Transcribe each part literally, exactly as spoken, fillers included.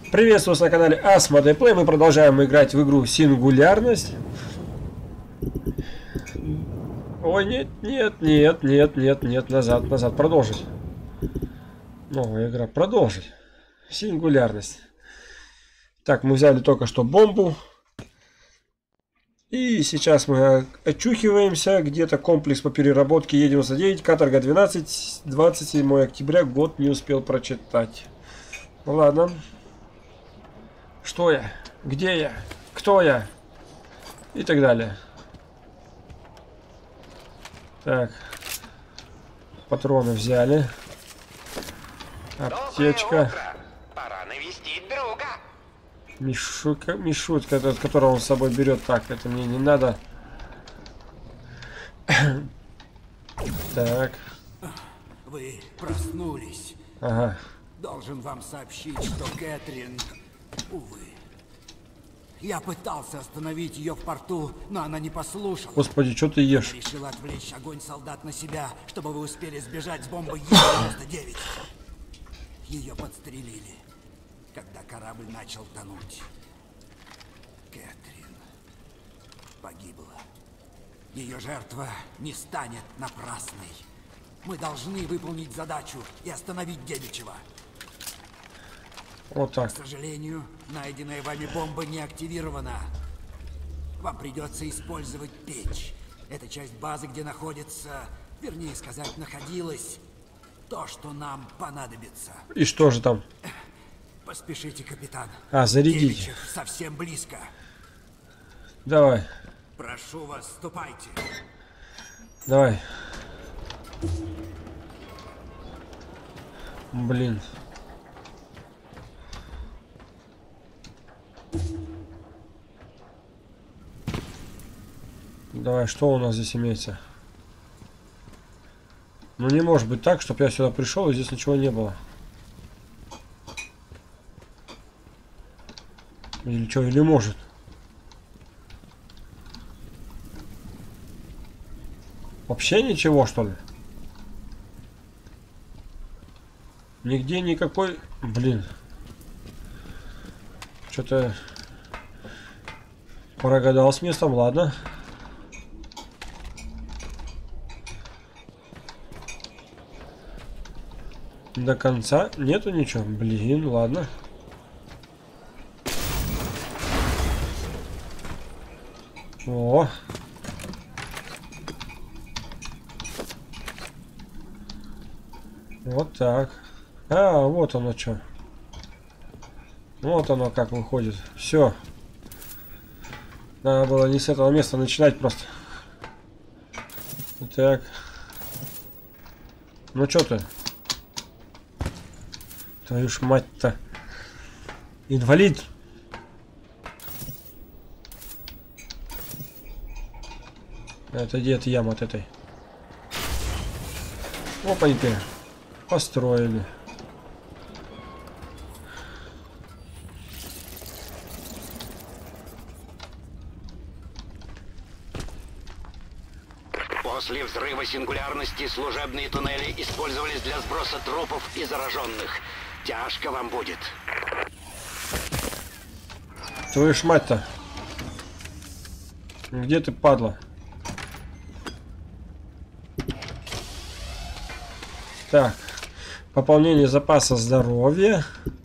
Приветствую вас на канале Asmodee Play. Мы продолжаем играть в игру Сингулярность. Ой, нет, нет, нет, нет, нет, нет, назад, назад, продолжить. Новая игра, продолжить. Сингулярность. Так, мы взяли только что бомбу. И сейчас мы очухиваемся. Где-то комплекс по переработке Е девяносто девять, каторга двенадцать, двадцать седьмое октября, год не успел прочитать. Ну ладно. Что я? Где я? Кто я? И так далее. Так. Патроны взяли. Аптечка. Пора навестить друга. Мишутка, Мишутка, которого он с собой берет. Так, это мне не надо. Так. Вы проснулись. Ага. Должен вам сообщить, что Кэтрин, увы. Я пытался остановить ее в порту, но она не послушала. Господи, что ты ешь? Решила отвлечь огонь солдат на себя, чтобы вы успели сбежать с бомбой Е девяносто девять. Ее подстрелили, когда корабль начал тонуть. Кэтрин погибла. Ее жертва не станет напрасной. Мы должны выполнить задачу и остановить Дебичева. Вот так. К сожалению, найденная вами бомба не активирована. Вам придется использовать печь. Это часть базы, где находится, вернее сказать, находилось то, что нам понадобится. И что же там? Поспешите, капитан. А, зарядите. Дебичев совсем близко. Давай. Прошу вас, ступайте. Давай. Блин. Давай, что у нас здесь имеется? Ну не может быть так, чтобы я сюда пришел и здесь ничего не было. Или что, или может? Вообще ничего, что ли? Нигде никакой... Блин. Что-то... Прогадал с местом, ладно. До конца нету ничего. Блин, ладно. О. Вот так. А, вот оно что. Вот оно как выходит. Все. Надо было не с этого места начинать просто. Так. Ну что ты? Твою ж мать-то. Инвалид. Это где эта яма от этой? Опаньки. Построили. После взрыва сингулярности служебные туннели использовались для сброса трупов и зараженных. Тяжко вам будет. Твою ж мать-то. Где ты, падла? Так. Пополнение запаса здоровья.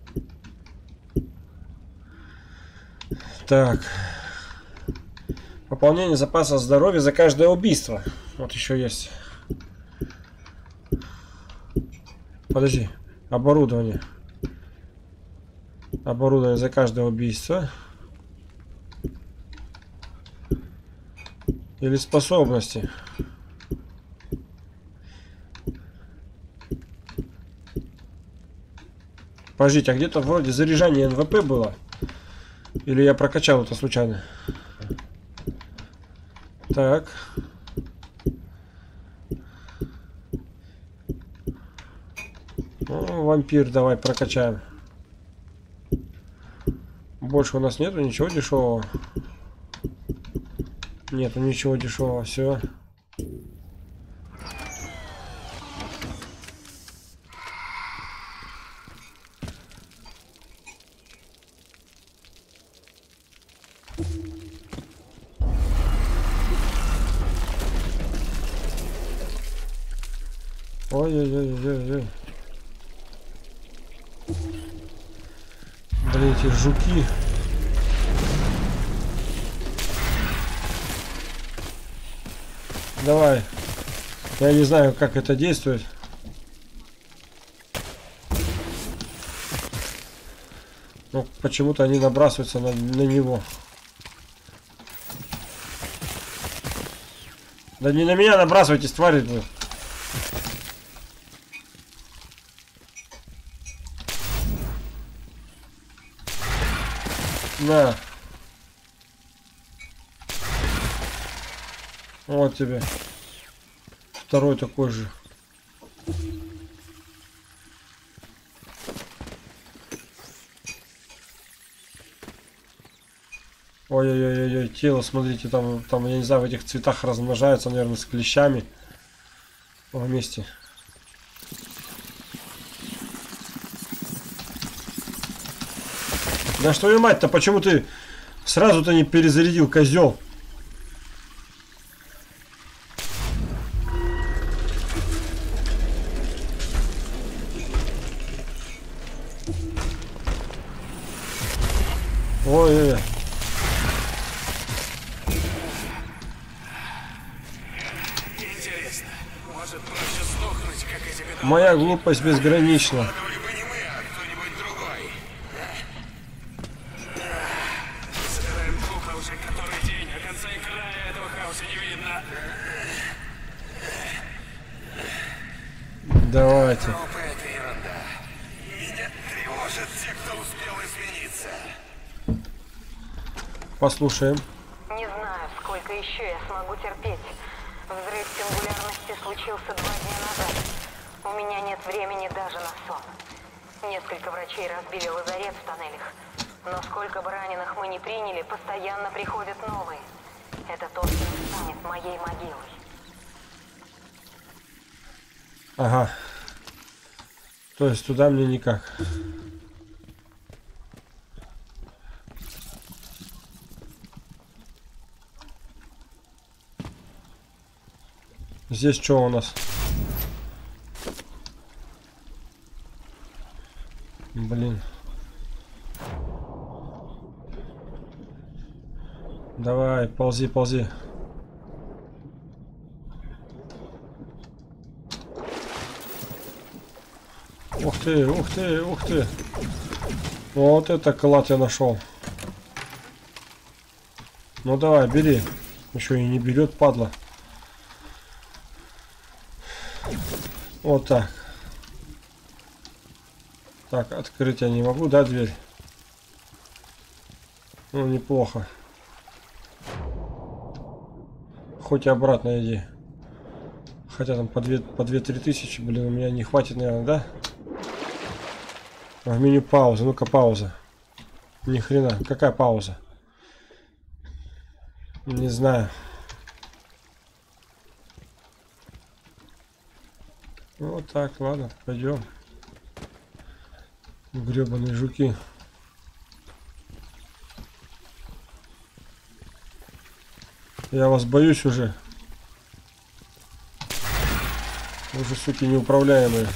Так. Пополнение запаса здоровья за каждое убийство. Вот еще есть. Подожди. Оборудование. Оборудование за каждое убийство. Или способности. Подождите, а где-то вроде заряжание эн вэ пэ было? Или я прокачал это случайно? Так. Ну, вампир, давай прокачаем. Больше у нас нету ничего дешевого. Нету ничего дешевого, все. Ой-ой-ой-ой-ой. Блин, эти жуки. Давай. Я не знаю, как это действует. Но почему-то они набрасываются на, на него. Да не на меня набрасывайтесь, твари вы. На. Вот тебе. Второй такой же. Ой-ой-ой-ой, тело, смотрите, там, там, я не знаю, в этих цветах размножается, наверное, с клещами вместе. Да что и мать-то, почему ты сразу-то не перезарядил, козел? Ой-ой-ой. Интересно, может проще сдохнуть, как эти года? Моя глупость безгранична. Либо не мы, а кто-нибудь другой. Собираем трупы уже который день, а конца и края этого хаоса не видно. Давайте. Трупы — это ерунда. Меня тревожат те, кто успел измениться. Послушаем. Не знаю, сколько еще я смогу терпеть. Взрыв сингулярности случился два дня назад. У меня нет времени даже на сон. Несколько врачей разбили лазарет в тоннелях. Но сколько бы раненых мы ни приняли, постоянно приходят новые. Это точно станет моей могилой. Ага. То есть туда мне никак. Здесь что у нас? Блин. Давай, ползи, ползи. Ух ты, ух ты, ух ты. Вот это клад я нашел. Ну давай, бери. Еще и не берет, падла. Вот так. Так, открыть я не могу, да, дверь? Ну, неплохо. Хоть и обратно иди. Хотя там по две-три тысячи, блин, у меня не хватит, наверное, да? В меню пауза, ну-ка пауза. Ни хрена, какая пауза? Не знаю. Вот так, ладно, пойдем. Гребаные жуки. Я вас боюсь уже. Вы же, суки, неуправляемые.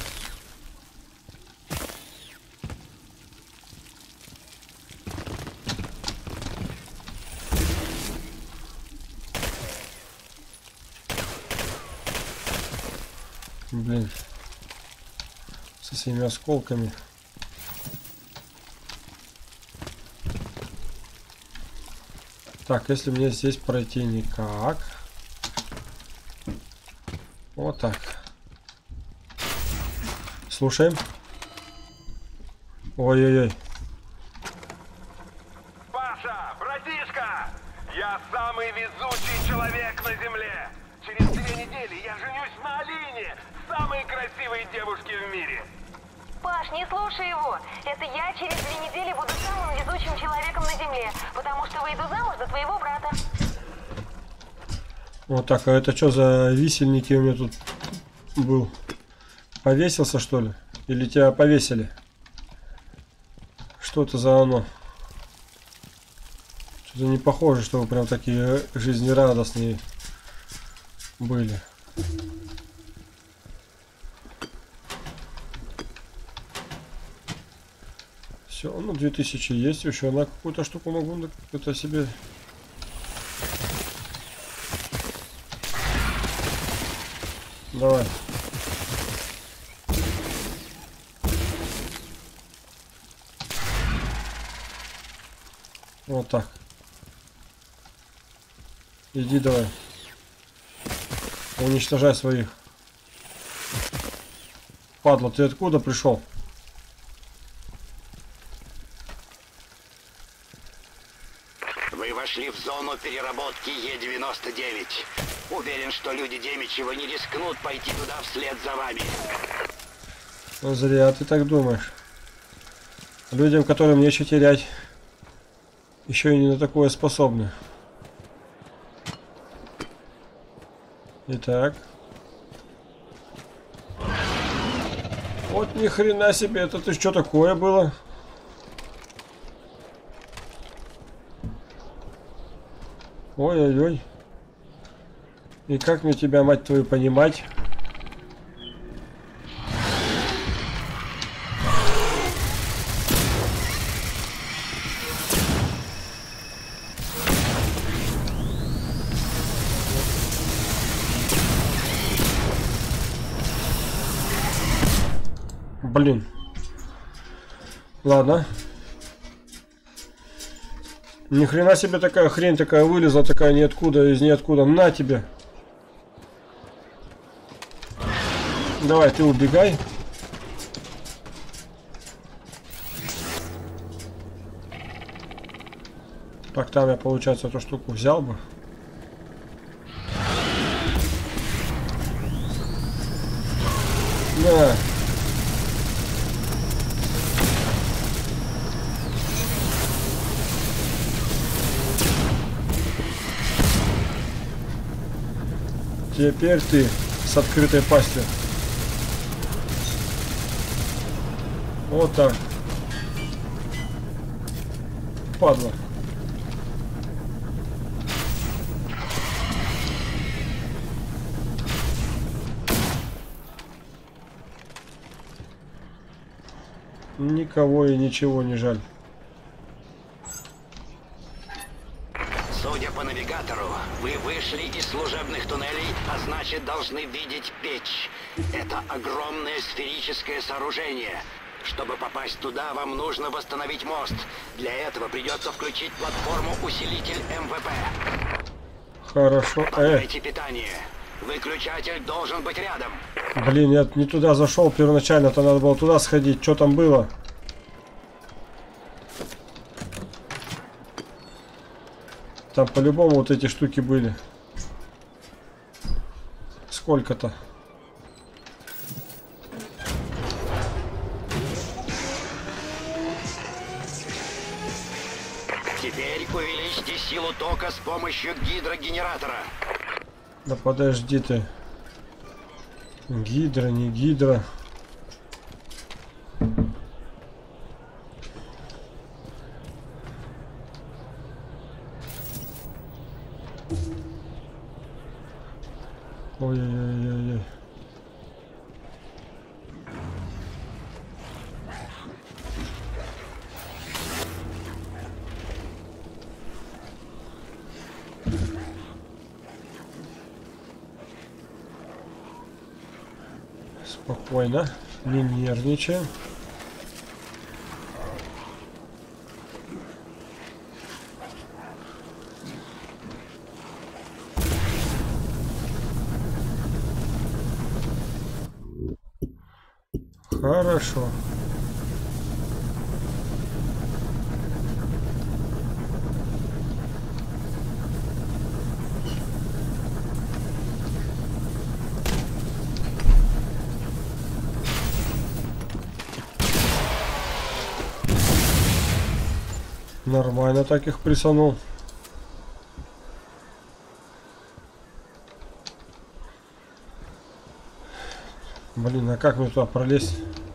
Блин. Со своими осколками. Так, если мне здесь пройти никак. Вот так. Слушаем. Ой-ой-ой. Паша, братишка! Я самый везучий человек на земле! Через две недели я женюсь на Алине, самой красивой девушке в мире! Паш, не слушай его. Это я через две недели буду самым везучим человеком на земле, потому что выйду замуж за твоего брата. Вот так, а это что за висельники у меня тут был? Повесился, что ли? Или тебя повесили? Что это за оно? Что-то не похоже, что вы прям такие жизнерадостные были. Все, ну две тысячи есть, еще на какую-то штуку могу это себе. Давай. Вот так. Иди давай. Уничтожай своих. Падла, ты откуда пришел? Вы вошли в зону переработки Е девяносто девять. Уверен, что люди Демичева не рискнут пойти туда вслед за вами. Ну, зря ты так думаешь. Людям, которым нечего терять, еще и не на такое способны. Итак. Вот ни хрена себе, это ты что такое было? Ой-ой-ой. И как мне тебя, мать твою, понимать? Блин. Ладно. Ни хрена себе такая хрень такая вылезла, такая ниоткуда, из ниоткуда. На тебе. Давай, ты убегай. Так, там я, получается, эту штуку взял бы. На. Теперь ты с открытой пастью. Вот так. Падла. Никого и ничего не жаль. Судя по навигатору, вы вышли из служебных туннелей, а значит должны видеть печь. Это огромное сферическое сооружение. Чтобы попасть туда, вам нужно восстановить мост. Для этого придется включить платформу-усилитель эм вэ пэ. Хорошо. Подайте питание. Выключатель должен быть рядом. Блин, я не туда зашел первоначально-то, надо было туда сходить. Что там было? Там по-любому вот эти штуки были. Сколько-то. Теперь увеличьте силу тока с помощью гидрогенератора. Да подожди ты. Гидра, не гидра. Ой-ой-ой-ой-ой. Спокойно, не нервничаем. Хорошо. Нормально так их присанул. Блин, а как мне туда пролезть?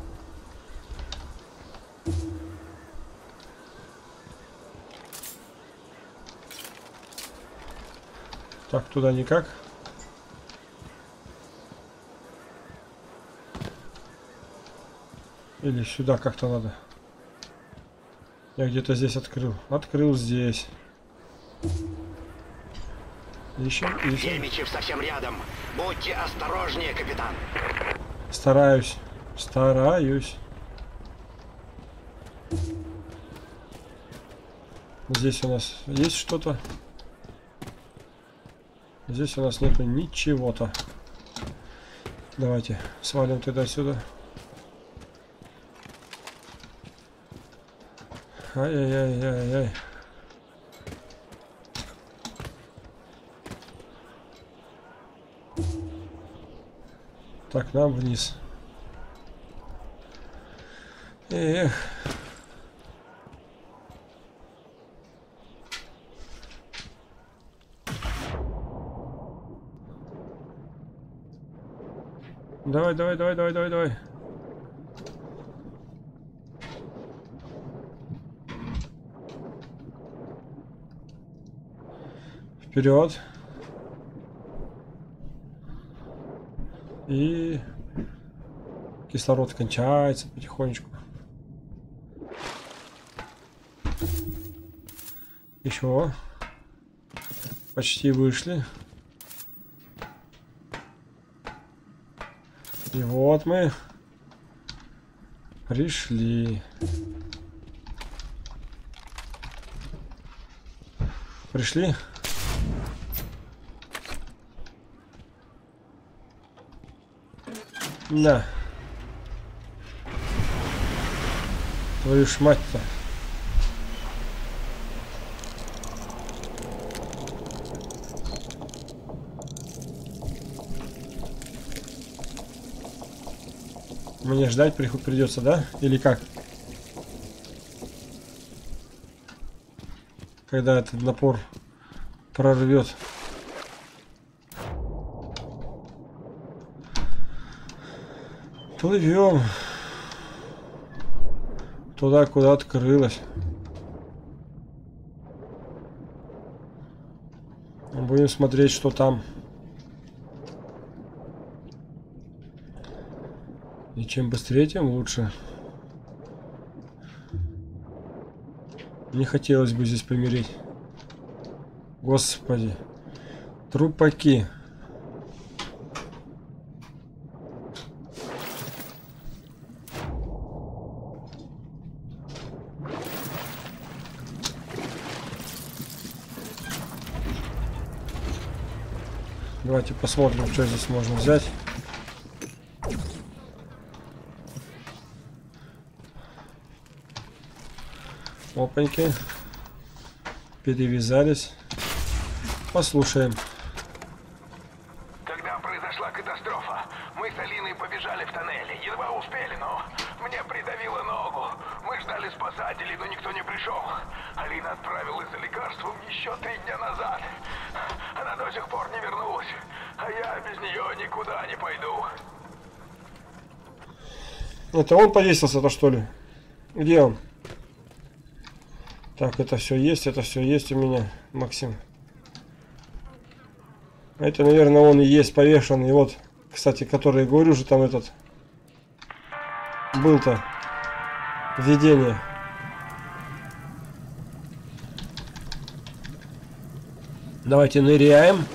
Так, туда никак. Или сюда как-то надо. Я где-то здесь открыл. Открыл здесь. Ищем, ищем. Демичев совсем рядом. Будьте осторожнее, капитан. Стараюсь. Стараюсь. Здесь у нас есть что-то. Здесь у нас нету ничего-то. Давайте свалим туда сюда. Ай-яй-яй-яй-яй. Так, нам вниз. Эх. Давай, давай, давай, давай, давай, давай. Вперед. И кислород кончается потихонечку. Еще. Почти вышли. И вот мы пришли. Пришли? Да. Твою ж мать-то. Мне ждать приход придется, да? Или как? Когда этот напор прорвет. Плывем туда, куда открылось. Будем смотреть, что там. И чем быстрее, тем лучше. Не хотелось бы здесь помереть. Господи. Трупаки. Давайте посмотрим, что здесь можно взять. Опаньки. Перевязались. Послушаем. Когда произошла катастрофа, мы с Алиной побежали в тоннеле. Едва успели, но мне придавило ногу. Мы ждали спасателей, но никто не пришел. Алина отправилась за лекарством еще три дня назад. Она до сих пор не вернулась. А я без нее никуда не пойду. Это он повесился-то, что ли? Где он? Так, это все есть, это все есть у меня, Максим. Это, наверное, он и есть повешенный. Вот, кстати, который, говорю же, там этот был-то видение. Давайте ныряем.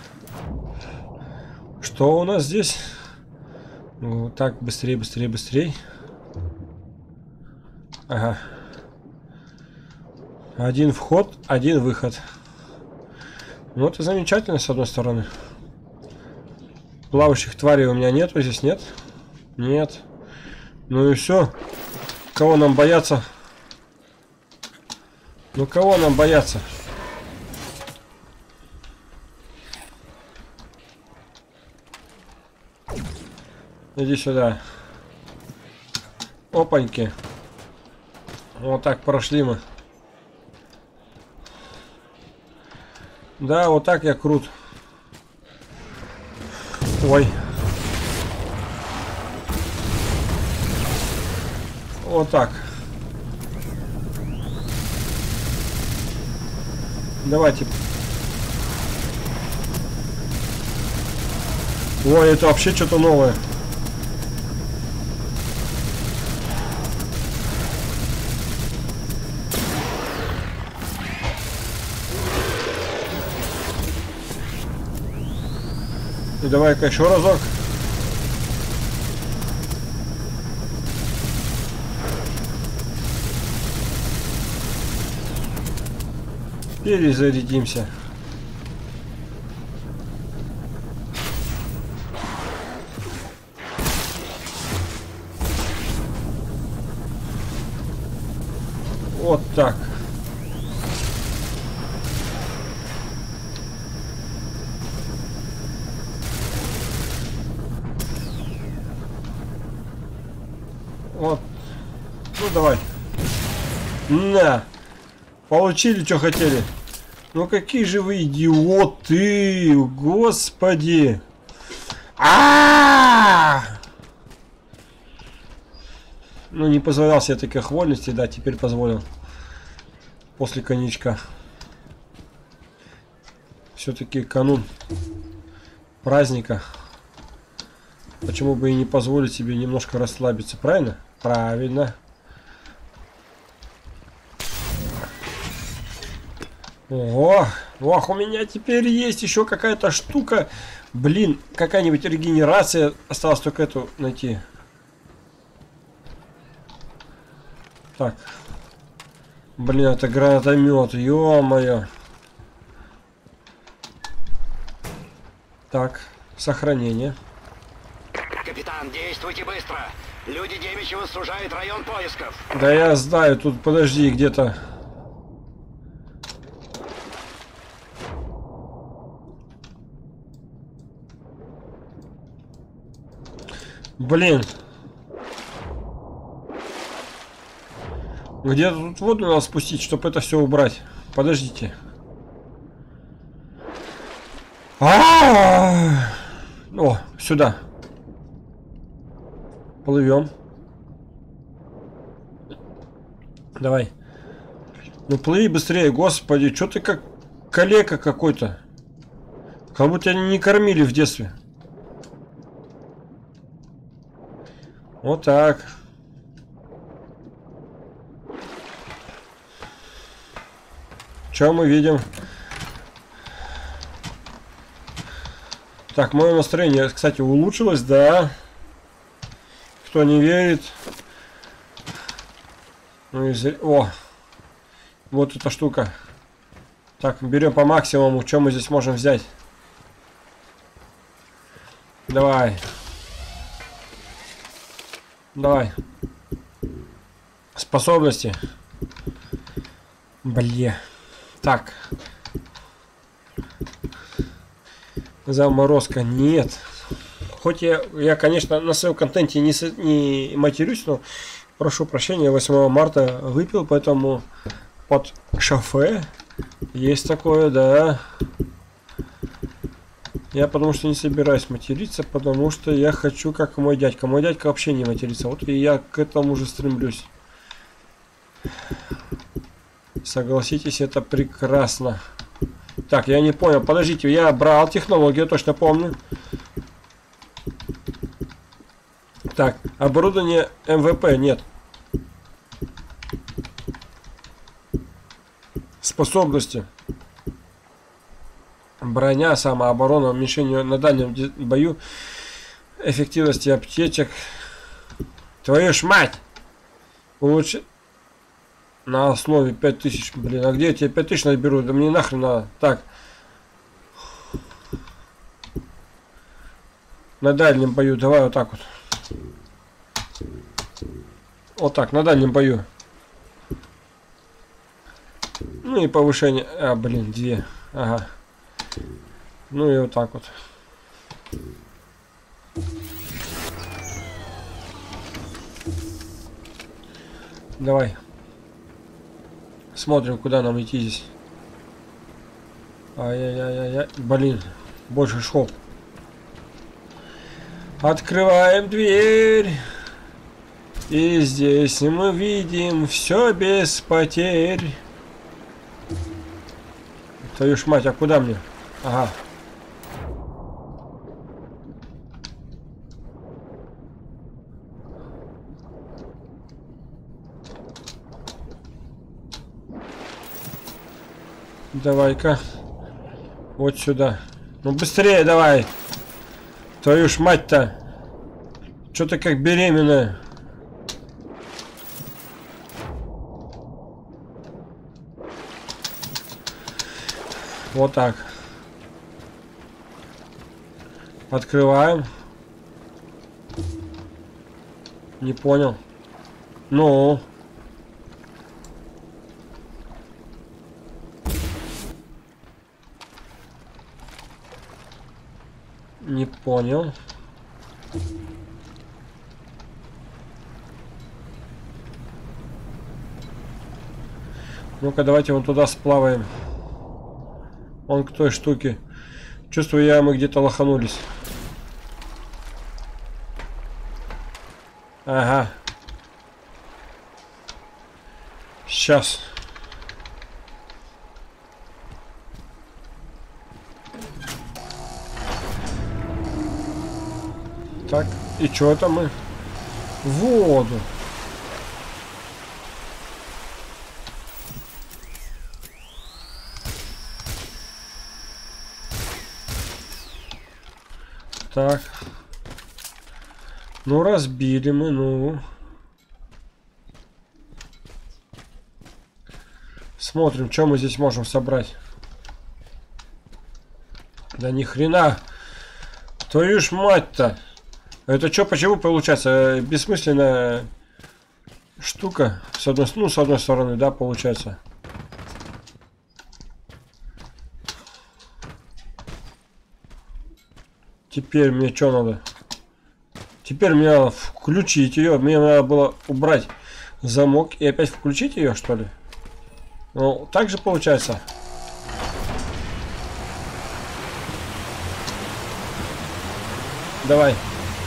Что у нас здесь? Ну, так, быстрее, быстрее, быстрее. Ага. Один вход, один выход. Ну, это замечательно, с одной стороны. Плавающих тварей у меня нету, здесь нет. Нет. Ну и все. Кого нам бояться? Ну, кого нам бояться? Иди сюда. Опаньки. Вот так прошли мы. Да, вот так я крут. Ой. Вот так. Давайте. Ой, это вообще что-то новое. И давай-ка еще разок. Перезарядимся. Вот так. Вот. Ну давай. На. Получили, что хотели. Ну какие же вы идиоты, господи. А-а-а! Ну не позволял себе таких вольностей, да, теперь позволил. После коньячка. Все-таки канун праздника. Почему бы и не позволить себе немножко расслабиться, правильно? Правильно. О, ох, у меня теперь есть еще какая-то штука. Блин, какая-нибудь регенерация. Осталось только эту найти. Так. Блин, это гранатомет, ё-моё. Так, сохранение. Капитан, действуйте быстро. Люди Демичева сужают район поисков. Да я знаю, тут подожди, где-то. Блин. Где-то тут воду надо спустить, чтобы это все убрать. Подождите. А-а-а! О, сюда. Плывем. Давай. Ну плыви быстрее, господи. Что ты как калека какой-то? Как будто они не кормили в детстве. Вот так. Что мы видим? Так, мое настроение, кстати, улучшилось, да. Кто не верит. Ну и зря... О! Вот эта штука. Так, берем по максимуму. Что мы здесь можем взять? Давай. Давай. Способности. Бле. Так. Заморозка. Нет. Хоть я, я, конечно, на своем контенте не, не матерюсь, но прошу прощения, восьмого марта выпил, поэтому под шофе есть такое, да. Я потому что не собираюсь материться, потому что я хочу, как мой дядька. Мой дядька вообще не матерится. Вот и я к этому же стремлюсь. Согласитесь, это прекрасно. Так, я не понял. Подождите, я брал технологию, точно помню. Так, оборудование эм вэ пэ нет. Способности. Броня, самооборона, уменьшение на дальнем бою. Эффективности аптечек. Твою ж мать! Лучше... На основе пять тысяч. Блин, а где я тебе пять тысяч наберу? Да мне нахрен надо. Так. На дальнем бою. Давай вот так вот. Вот так, на дальнем бою. Ну и повышение. А, блин, две. Ага. Ну и вот так вот. Давай. Смотрим, куда нам идти здесь. Ай-яй-яй-яй. Блин, больше шел. Открываем дверь. И здесь мы видим все без потерь. Твою ж мать, а куда мне? Ага. Давай-ка. Вот сюда. Ну быстрее давай. Твою ж мать-то. Что ты как беременная? Вот так. Открываем. Не понял. Ну. Не понял. Ну-ка, давайте вон туда сплаваем. Он к той штуке. Чувствую я, мы где-то лоханулись. Ага. Сейчас. Так, и что это мы? В воду. Так. Ну, разбили мы, ну. Смотрим, что мы здесь можем собрать. Да ни хрена. Твою ж мать-то. Это что, почему получается? Бессмысленная штука. С одной, ну, с одной стороны, да, получается. Теперь мне что надо? Теперь мне надо включить ее. Мне надо было убрать замок и опять включить ее, что ли? Ну, так же получается. Давай.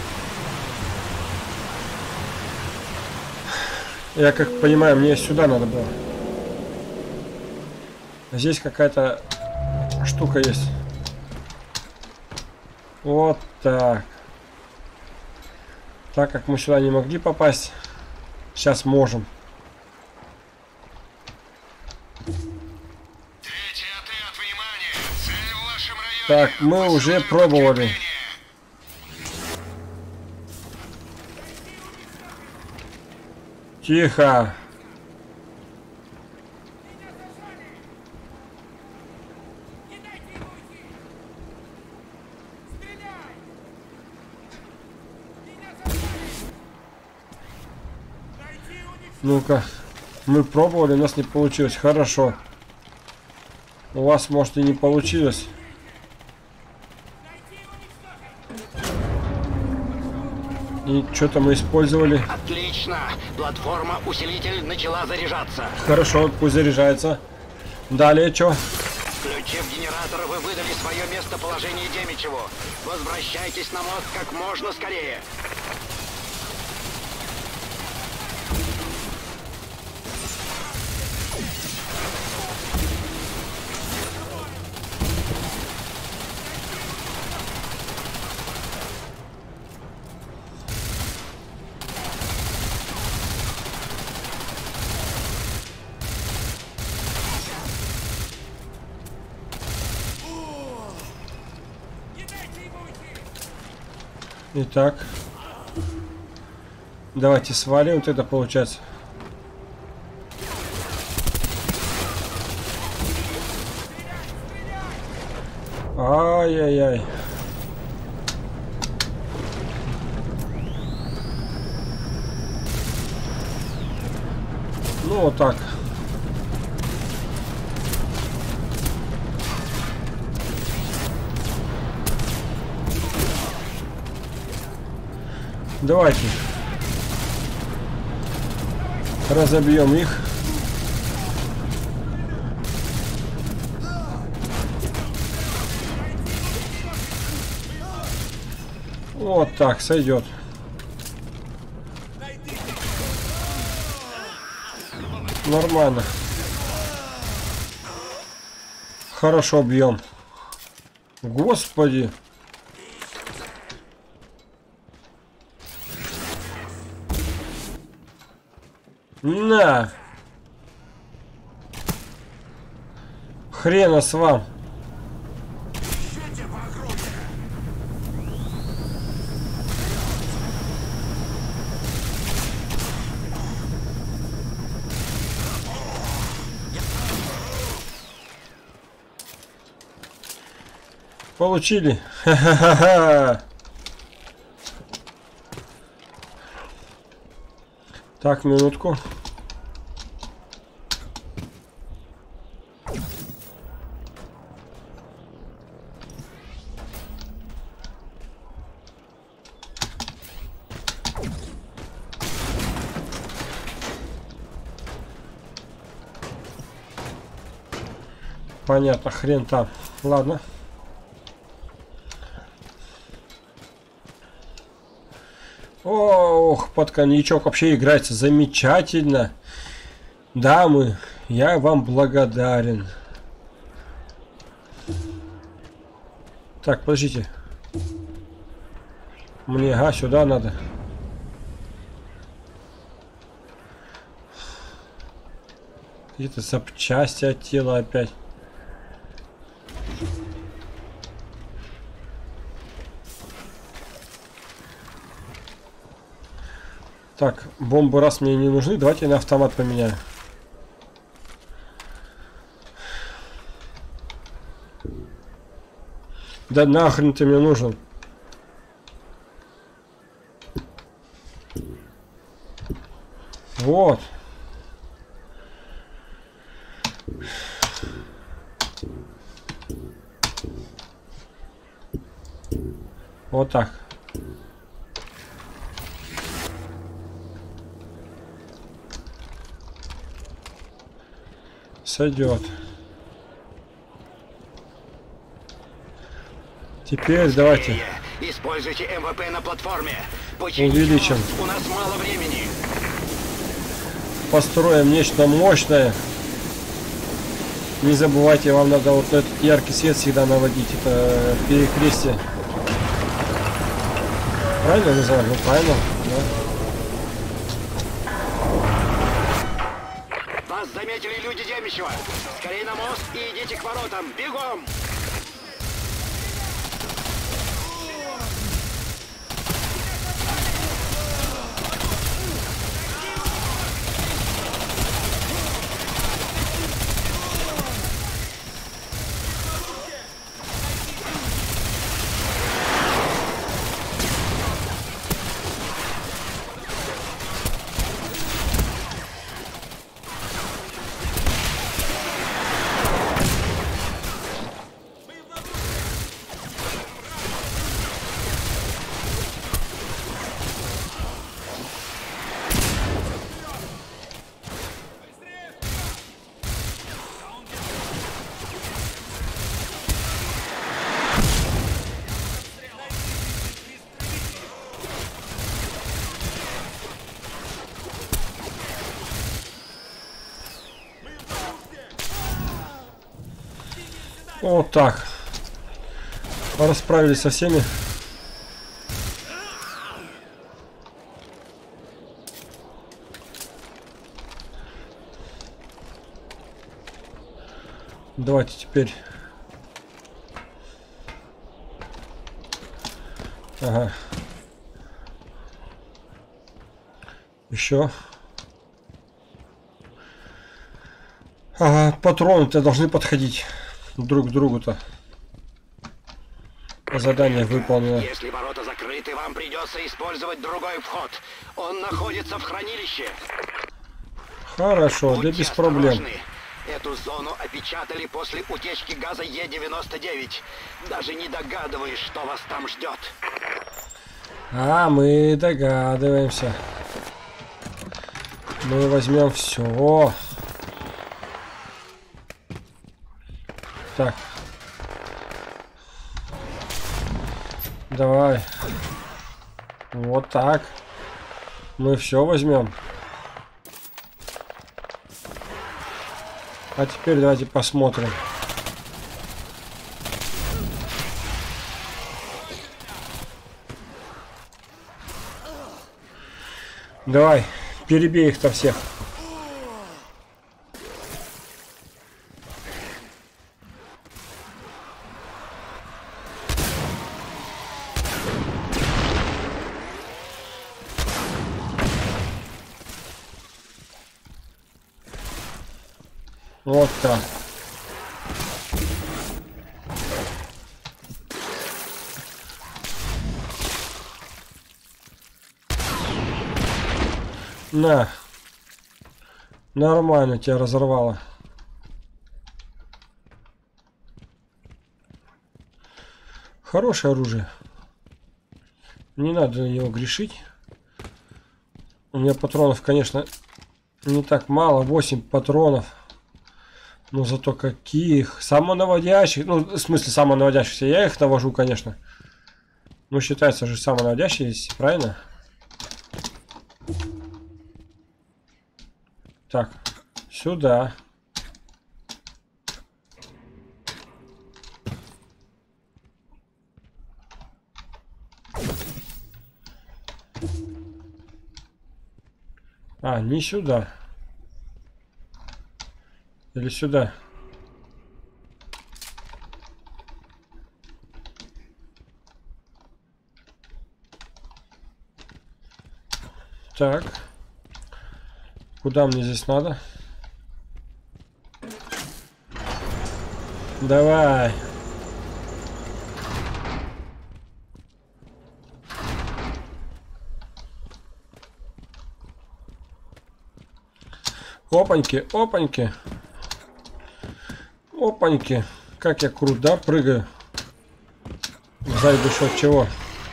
Я как понимаю, мне сюда надо было. Здесь какая-то штука есть. Вот так. Так как мы сюда не могли попасть, сейчас можем. Третий отряд, внимание! Цель в вашем районе. Так, мы уже пробовали. Тихо. Ну-ка, мы пробовали, у нас не получилось. Хорошо. У вас, может, и не получилось. И что-то мы использовали. Отлично. Платформа-усилитель начала заряжаться. Хорошо, пусть заряжается. Далее что? Включив генератор, вы выдали свое местоположение Демичеву. Возвращайтесь на мост как можно скорее. Итак, давайте свалим, вот это получается. Ай-яй-яй. Ну вот так. Давайте разобьем их. Вот так сойдет. Нормально. Хорошо бьем. Господи. На! Хрена с вам! Получили. Ха-ха-ха-ха. Так, минутку. Понятно, хрен там. Ладно. Ох, под коньячок вообще играется замечательно. Дамы, я вам благодарен. Так, подождите. Мне, ага, сюда надо. Какие-то запчасти от тела опять. Так, бомбы раз мне не нужны, давайте я на автомат поменяю. Да нахрен ты мне нужен? Вот. Вот так. Сойдет. Теперь давайте. Используйте эм вэ пэ на платформе. Увеличим. У нас мало времени. Построим нечто мощное. Не забывайте, вам надо вот этот яркий свет всегда наводить. Это перекрестие. Правильно называю? Ну правильно. Да. Вас заметили люди Демичева. Скорее на мост и идите к воротам. Бегом! Вот так. Расправились со всеми. Давайте теперь. Ага. Еще. Ага, патроны-то должны подходить друг к другу-то. Задание выполнено. Если ворота закрыты, вам придется использовать другой вход. Он находится в хранилище. Хорошо, да Будьте без проблем. осторожны. Эту зону опечатали после утечки газа Е девяносто девять. Даже не догадываюсь, что вас там ждет. А, мы догадываемся. Мы возьмем все. Так. Давай. Вот так. Мы все возьмем. А теперь давайте посмотрим. Давай, перебей их-то всех. Вот так. На. Нормально тебя разорвало. Хорошее оружие. Не надо на него грешить. У меня патронов, конечно, не так мало. восемь патронов. Но зато каких. Самонаводящих. Ну, в смысле самонаводящихся. Я их навожу, конечно. Ну, считается же самонаводящиеся, правильно? Так. Сюда. А, не сюда. Или сюда. Так. Куда мне здесь надо? Давай. Опаньки, опаньки. Опаньки. Как я крут, да, прыгаю. Зайду счет чего.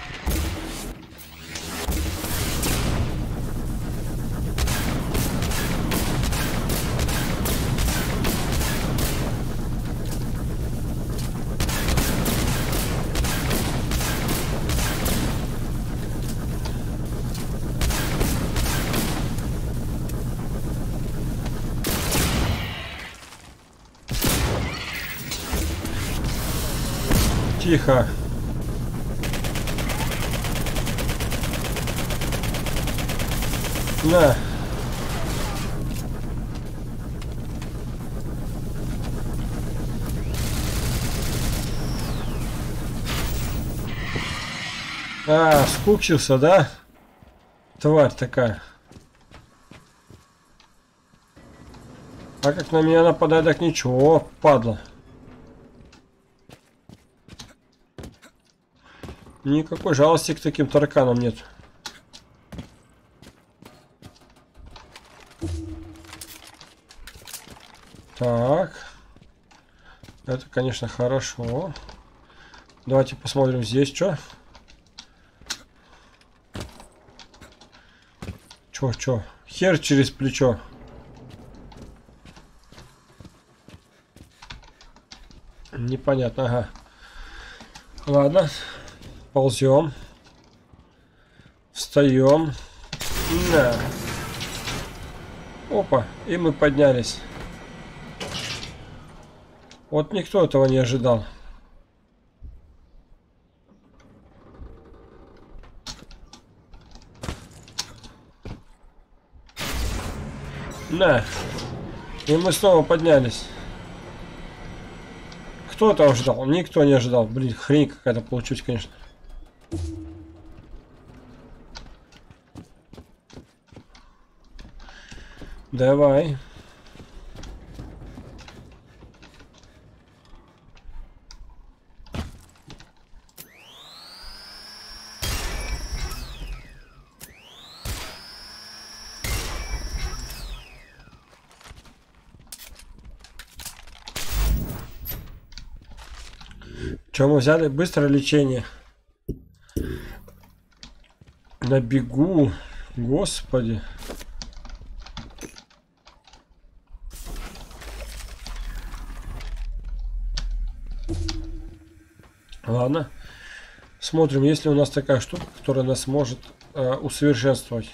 Тихо. На. А, скучился, да? Тварь такая. А как на меня нападает, так ничего, падла. Никакой жалости к таким тараканам нет. Так. Это, конечно, хорошо. Давайте посмотрим здесь, что. Чё, чё? Хер через плечо. Непонятно, ага. Ладно. Ползем. Встаем. Да. Опа, и мы поднялись. Вот никто этого не ожидал. На. И мы снова поднялись. Кто это ожидал? Никто не ожидал. Блин, хрень какая-то получилась, конечно. Давай. Что мы взяли? Быстрое лечение. На бегу. Господи. Ладно. Смотрим, есть ли у нас такая штука, которая нас может э, усовершенствовать.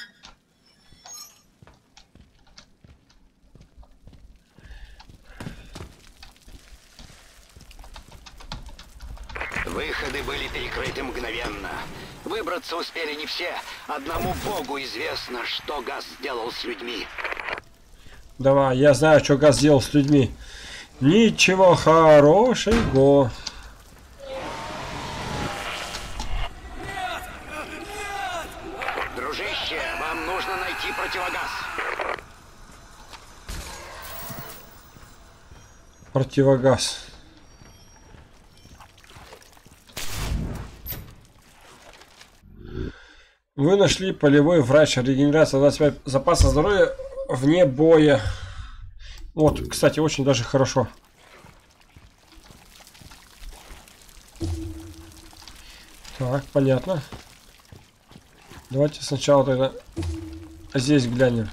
Выходы были перекрыты мгновенно. Выбраться успели не все. Одному богу известно, что Газ сделал с людьми. Давай, я знаю, что Газ сделал с людьми. Ничего хорошего. Дружище, вам нужно найти противогаз. Противогаз. Вы нашли полевой врач. Регенерация двадцать пять запаса здоровья вне боя. Вот, кстати, очень даже хорошо. Так, понятно. Давайте сначала тогда здесь глянем.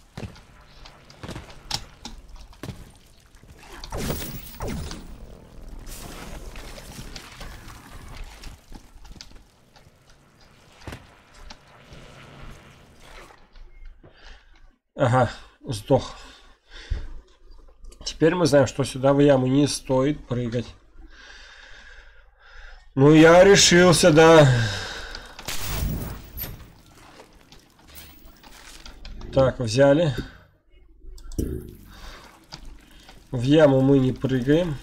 Ага, сдох. Теперь мы знаем, что сюда в яму не стоит прыгать. Ну, я решился, да. Так, взяли. В яму мы не прыгаем.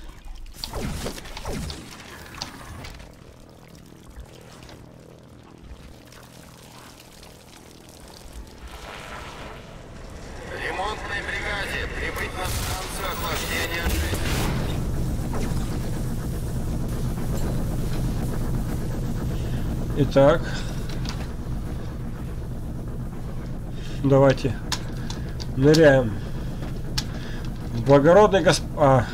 Ремонтной бригаде прибыть на станцию охлаждения жизни. Итак, давайте ныряем. Благородный госп... А.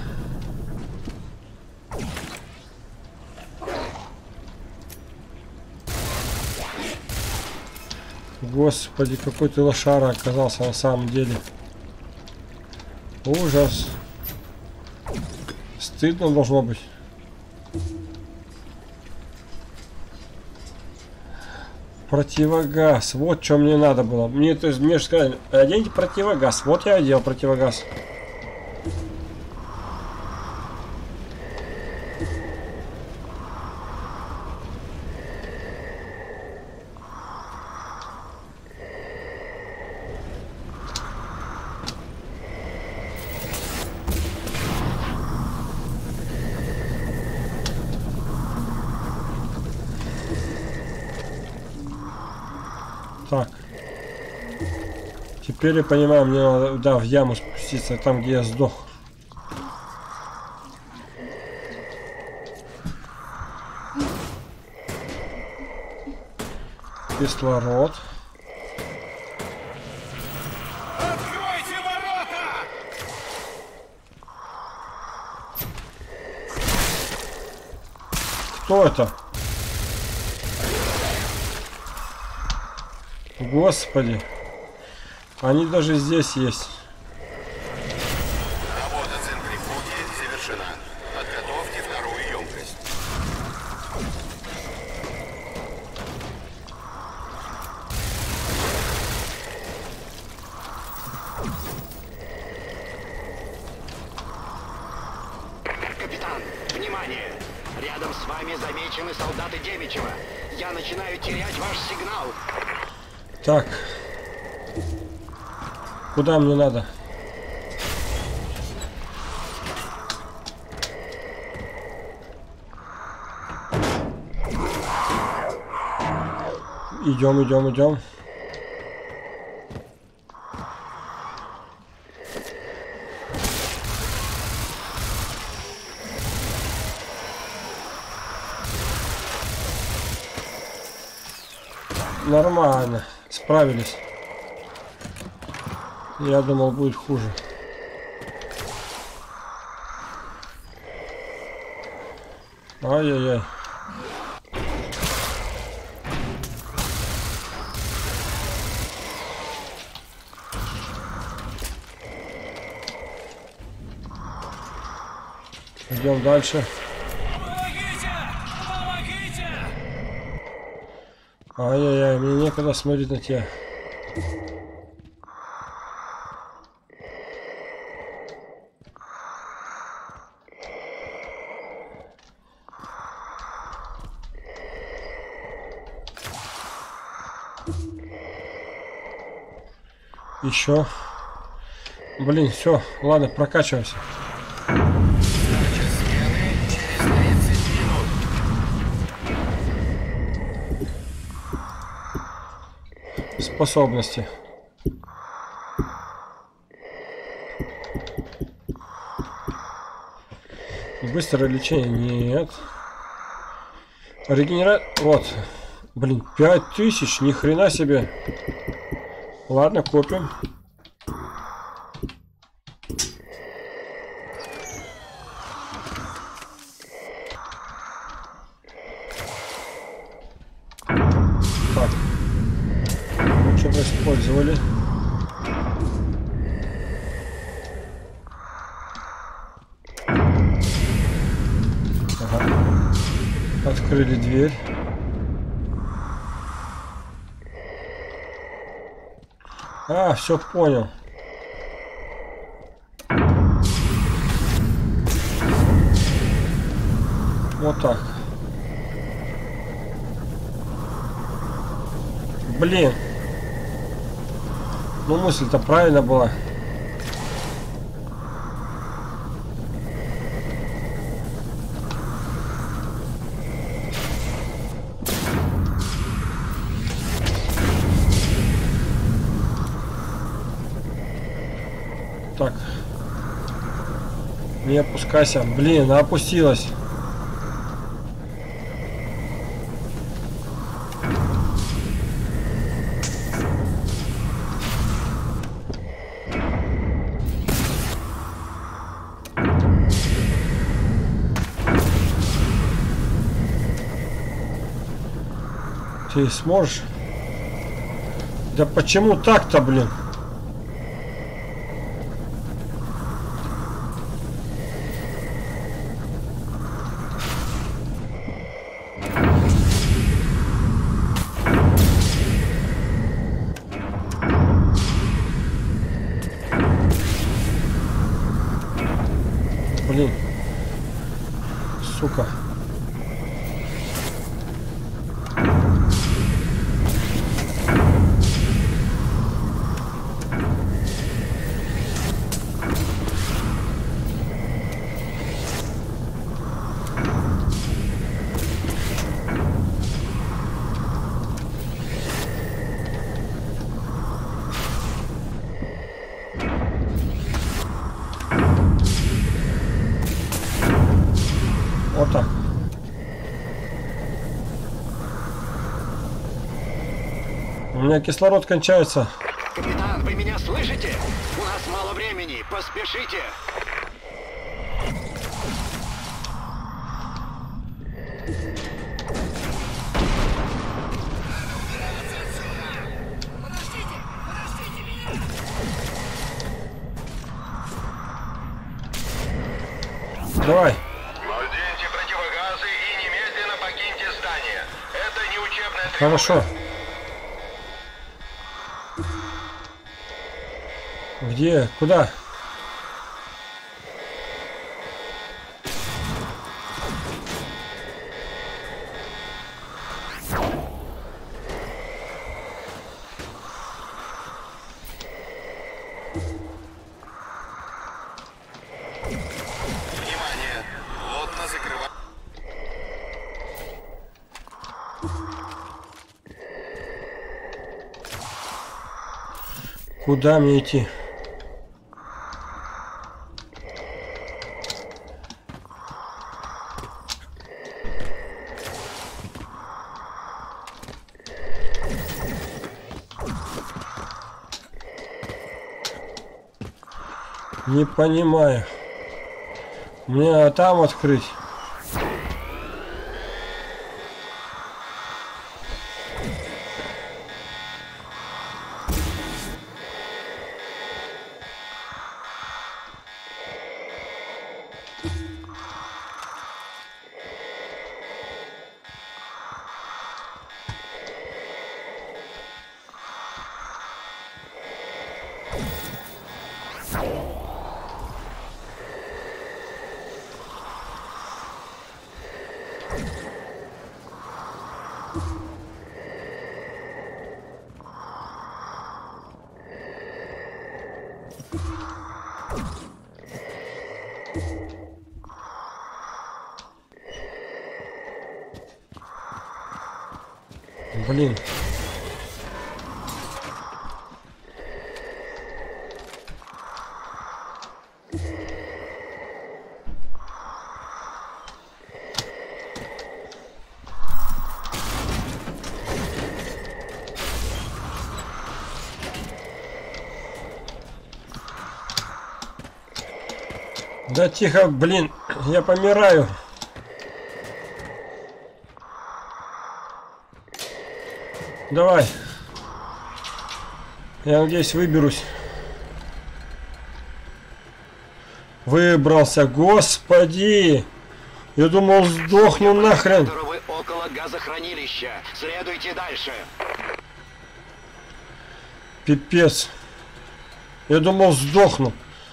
Господи, какой ты лошара оказался на самом деле. Ужас. Стыдно должно быть. Противогаз. Вот что мне надо было. Мне, то есть, мне же сказали, оденьте противогаз. Вот я одел противогаз. Так. Теперь я понимаю, мне надо, да, в яму спуститься, там, где я сдох. Кислород. Откройте ворота! Кто это? Господи. Они даже здесь есть. Работа центрифуги завершена. Подготовьте вторую емкость. Капитан, внимание! Рядом с вами замечены солдаты Демичева. Я начинаю терять ваш сигнал. Так. Куда мне надо? Идем, идем, идем. Нормально. Справились. Я думал, будет хуже. Ай-яй-яй. Идем дальше. Помогите! Помогите! Ай-яй-яй, мне некогда смотреть на тебя. Еще. Блин, все, ладно, прокачиваемся. Сдача смены через тридцать минут. Способности. Быстрое лечение нет. Регенера... Вот. Блин, пять тысяч, ни хрена себе. Ладно, копим. Так. Ну, что-то использовали. Ага. Открыли дверь. А, все понял. Вот так. Блин. Ну мысль-то правильно была. Так. Не опускайся. Блин, опустилась. Ты сможешь? Да почему так-то, блин? Блин. Сука. Вот так. У меня кислород кончается. Капитан, вы меня слышите? У нас мало времени, поспешите. Давай. Наденьте противогазы и немедленно покиньте здание. Это не учебная тревога. Хорошо. Где? Куда? Внимание! Плотно закрывай. Куда мне идти? Не понимаю. Мне там открыть. Блин. Да тихо, блин, я помираю. Давай. Я надеюсь, выберусь. Выбрался, господи! Я думал, сдохну нахрен. Вы около газохранилища. Следуйте дальше. Пипец. Я думал, сдохну.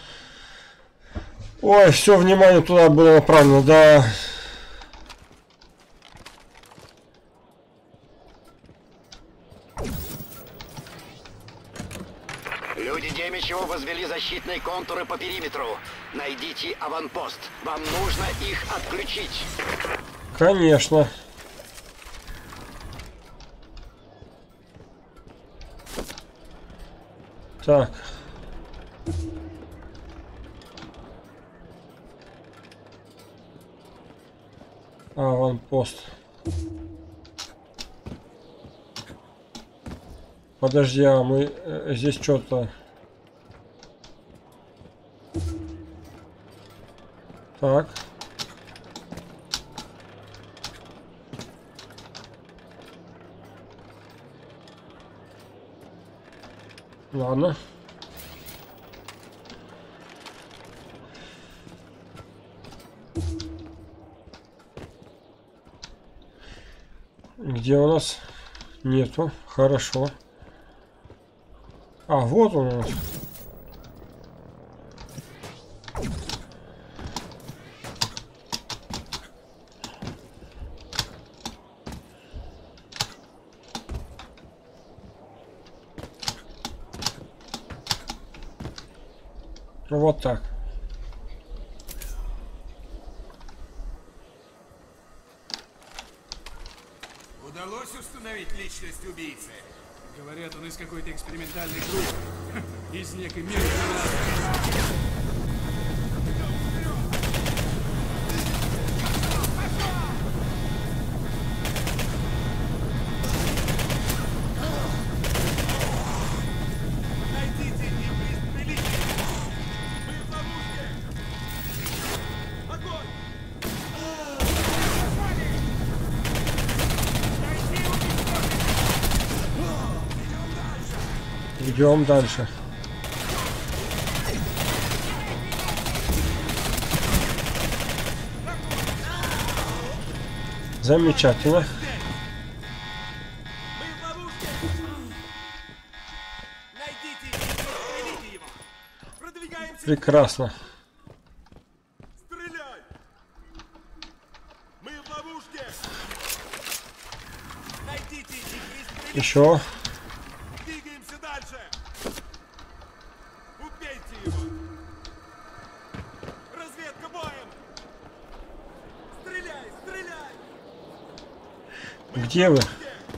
Ой, все, внимание туда было направлено, да. Люди Демичева возвели защитные контуры по периметру. Найдите аванпост. Вам нужно их отключить. Конечно. Так. Аванпост. Подожди, а мы э, здесь что-то... Так. Ладно. Где у нас? Нету. Хорошо. А, вот он у нас. Вот так. Удалось установить личность убийцы? Говорят, он из какой-то экспериментальной группы. Из некой мирной расы. Идем дальше. Замечательно. Прекрасно. Еще. Где вы?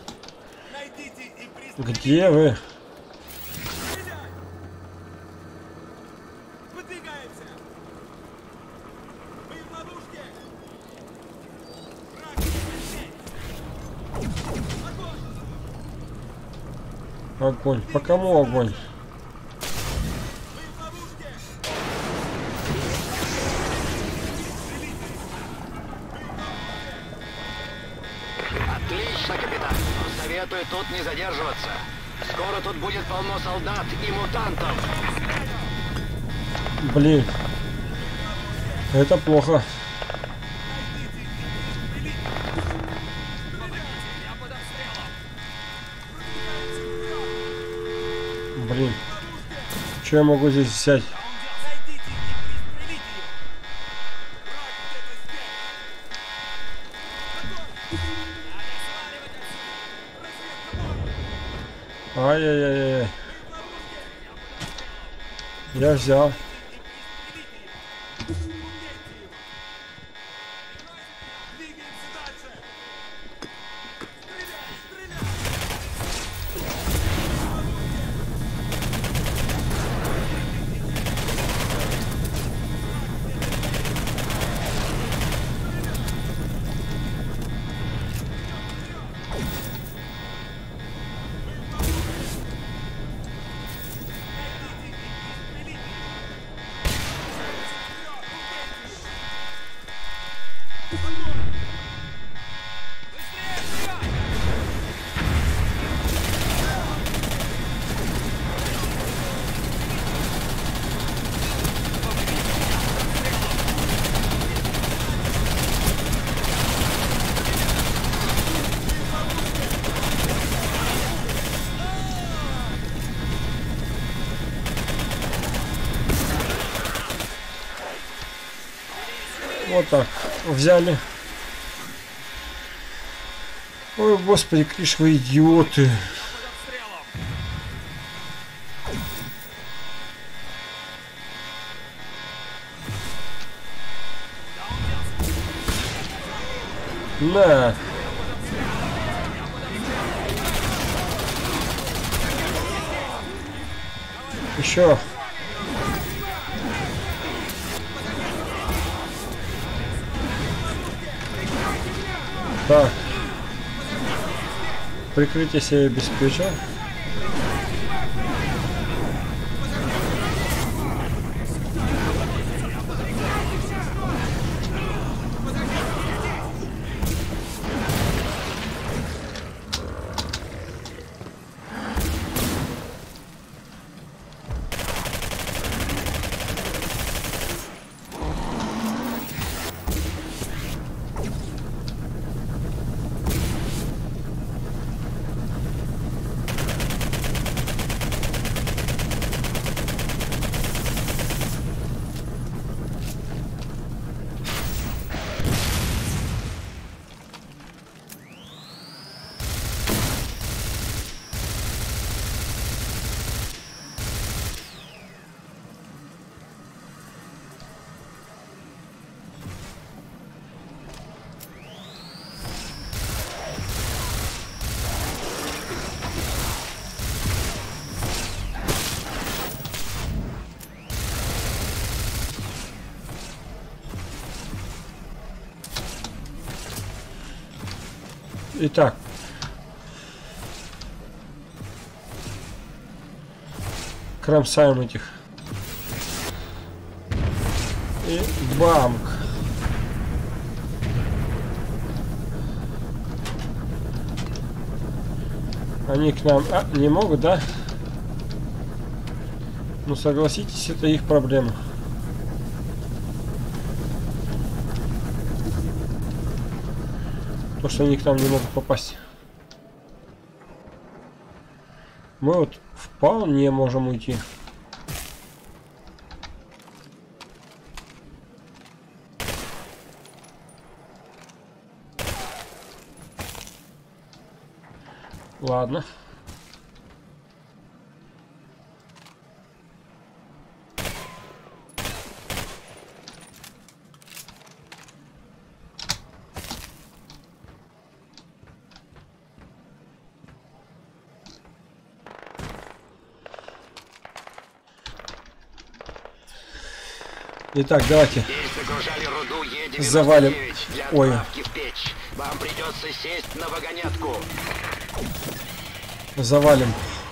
Где вы? Огонь. По кому огонь? Отлично, капитан. Советую тут не задерживаться. Скоро тут будет полно солдат и мутантов. Блин. Это плохо. Блин. Что я могу здесь взять? Ай-яй-яй-яй. Я взял. Вот так. Взяли. Ой, господи, какие ж вы идиоты. На. Еще. Так. Прикрытие себе обеспечил. Итак. Кромсаем этих. И бамк. Они к нам... А, не могут, да? Ну, согласитесь, это их проблема. То, что они к нам не могут попасть. Мы вот вполне можем уйти. Ладно. Итак, давайте завалим. Ой. Вам придется сесть на вагонетку. Завалим.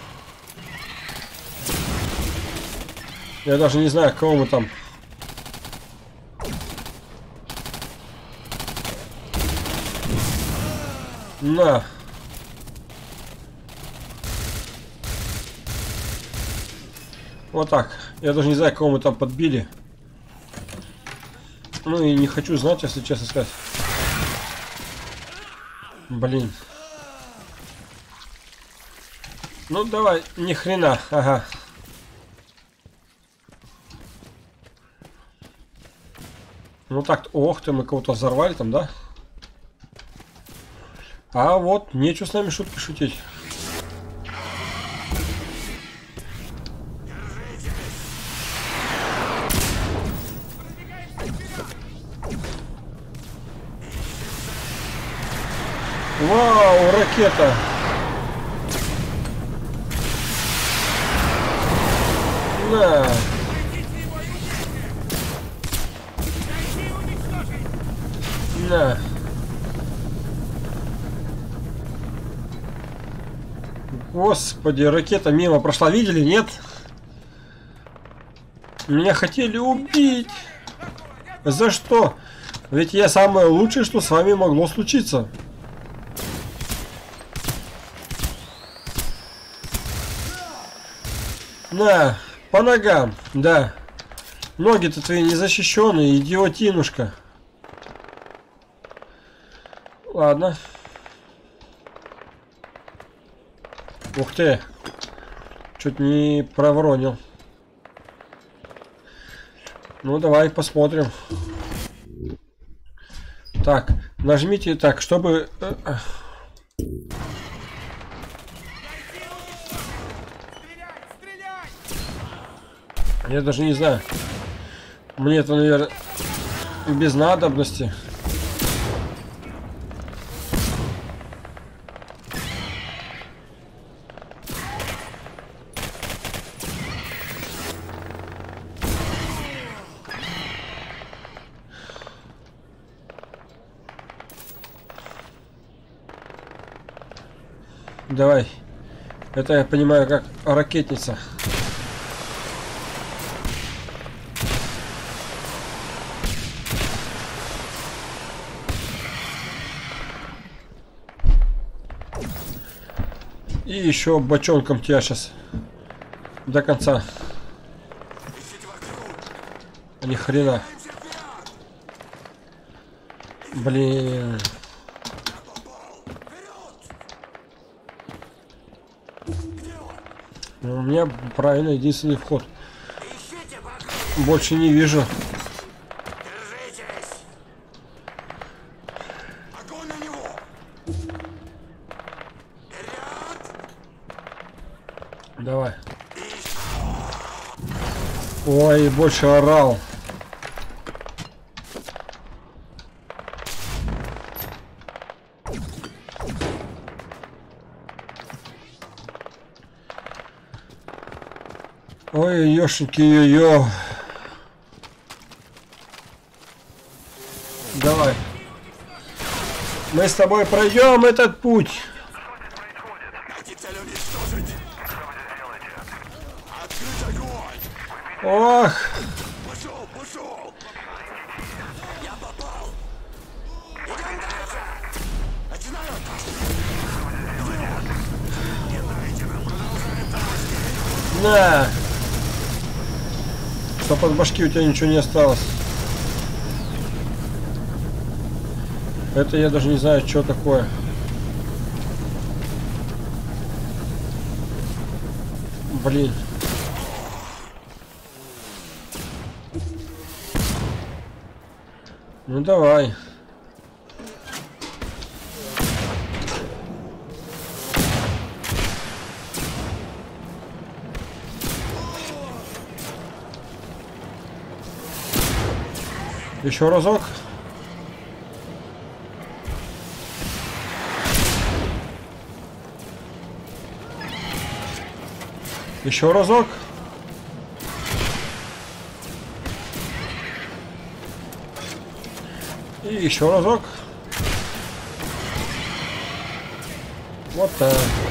Я даже не знаю, кого мы там. На. Вот так. Я даже не знаю, кого мы там подбили. Ну и не хочу знать, если честно сказать. Блин. Ну давай, ни хрена, ага. Ну так, ох ты, мы кого-то взорвали там, да? А вот, нечего с нами шутки шутить. Вау, ракета! На! На! Господи, ракета мимо прошла, видели, нет? Меня хотели убить! За что? Ведь я самое лучшее, что с вами могло случиться. На, по ногам, да. Ноги-то твои незащищенные, идиотинушка. Ладно. Ух ты. Чуть не проворонил. Ну, давай посмотрим. Так, нажмите так, чтобы... Я даже не знаю. Мне это, наверное, без надобности. Давай. Это я понимаю как ракетница. И еще бочонком тебя сейчас до конца. А ни хрена. Блин. У меня правильно единственный вход. Больше не вижу. Давай. Ой, больше орал. Ой, ёшеньки, ё-ё. Давай. Мы с тобой пройдем этот путь. Ох. Пошел, пошел. Я попал. Идем дальше. Начинаем. На. Чтоб от башки у тебя ничего не осталось. Это я даже не знаю, что такое. Блин. Ну давай. Еще разок. Еще разок. И еще разок. Вот так.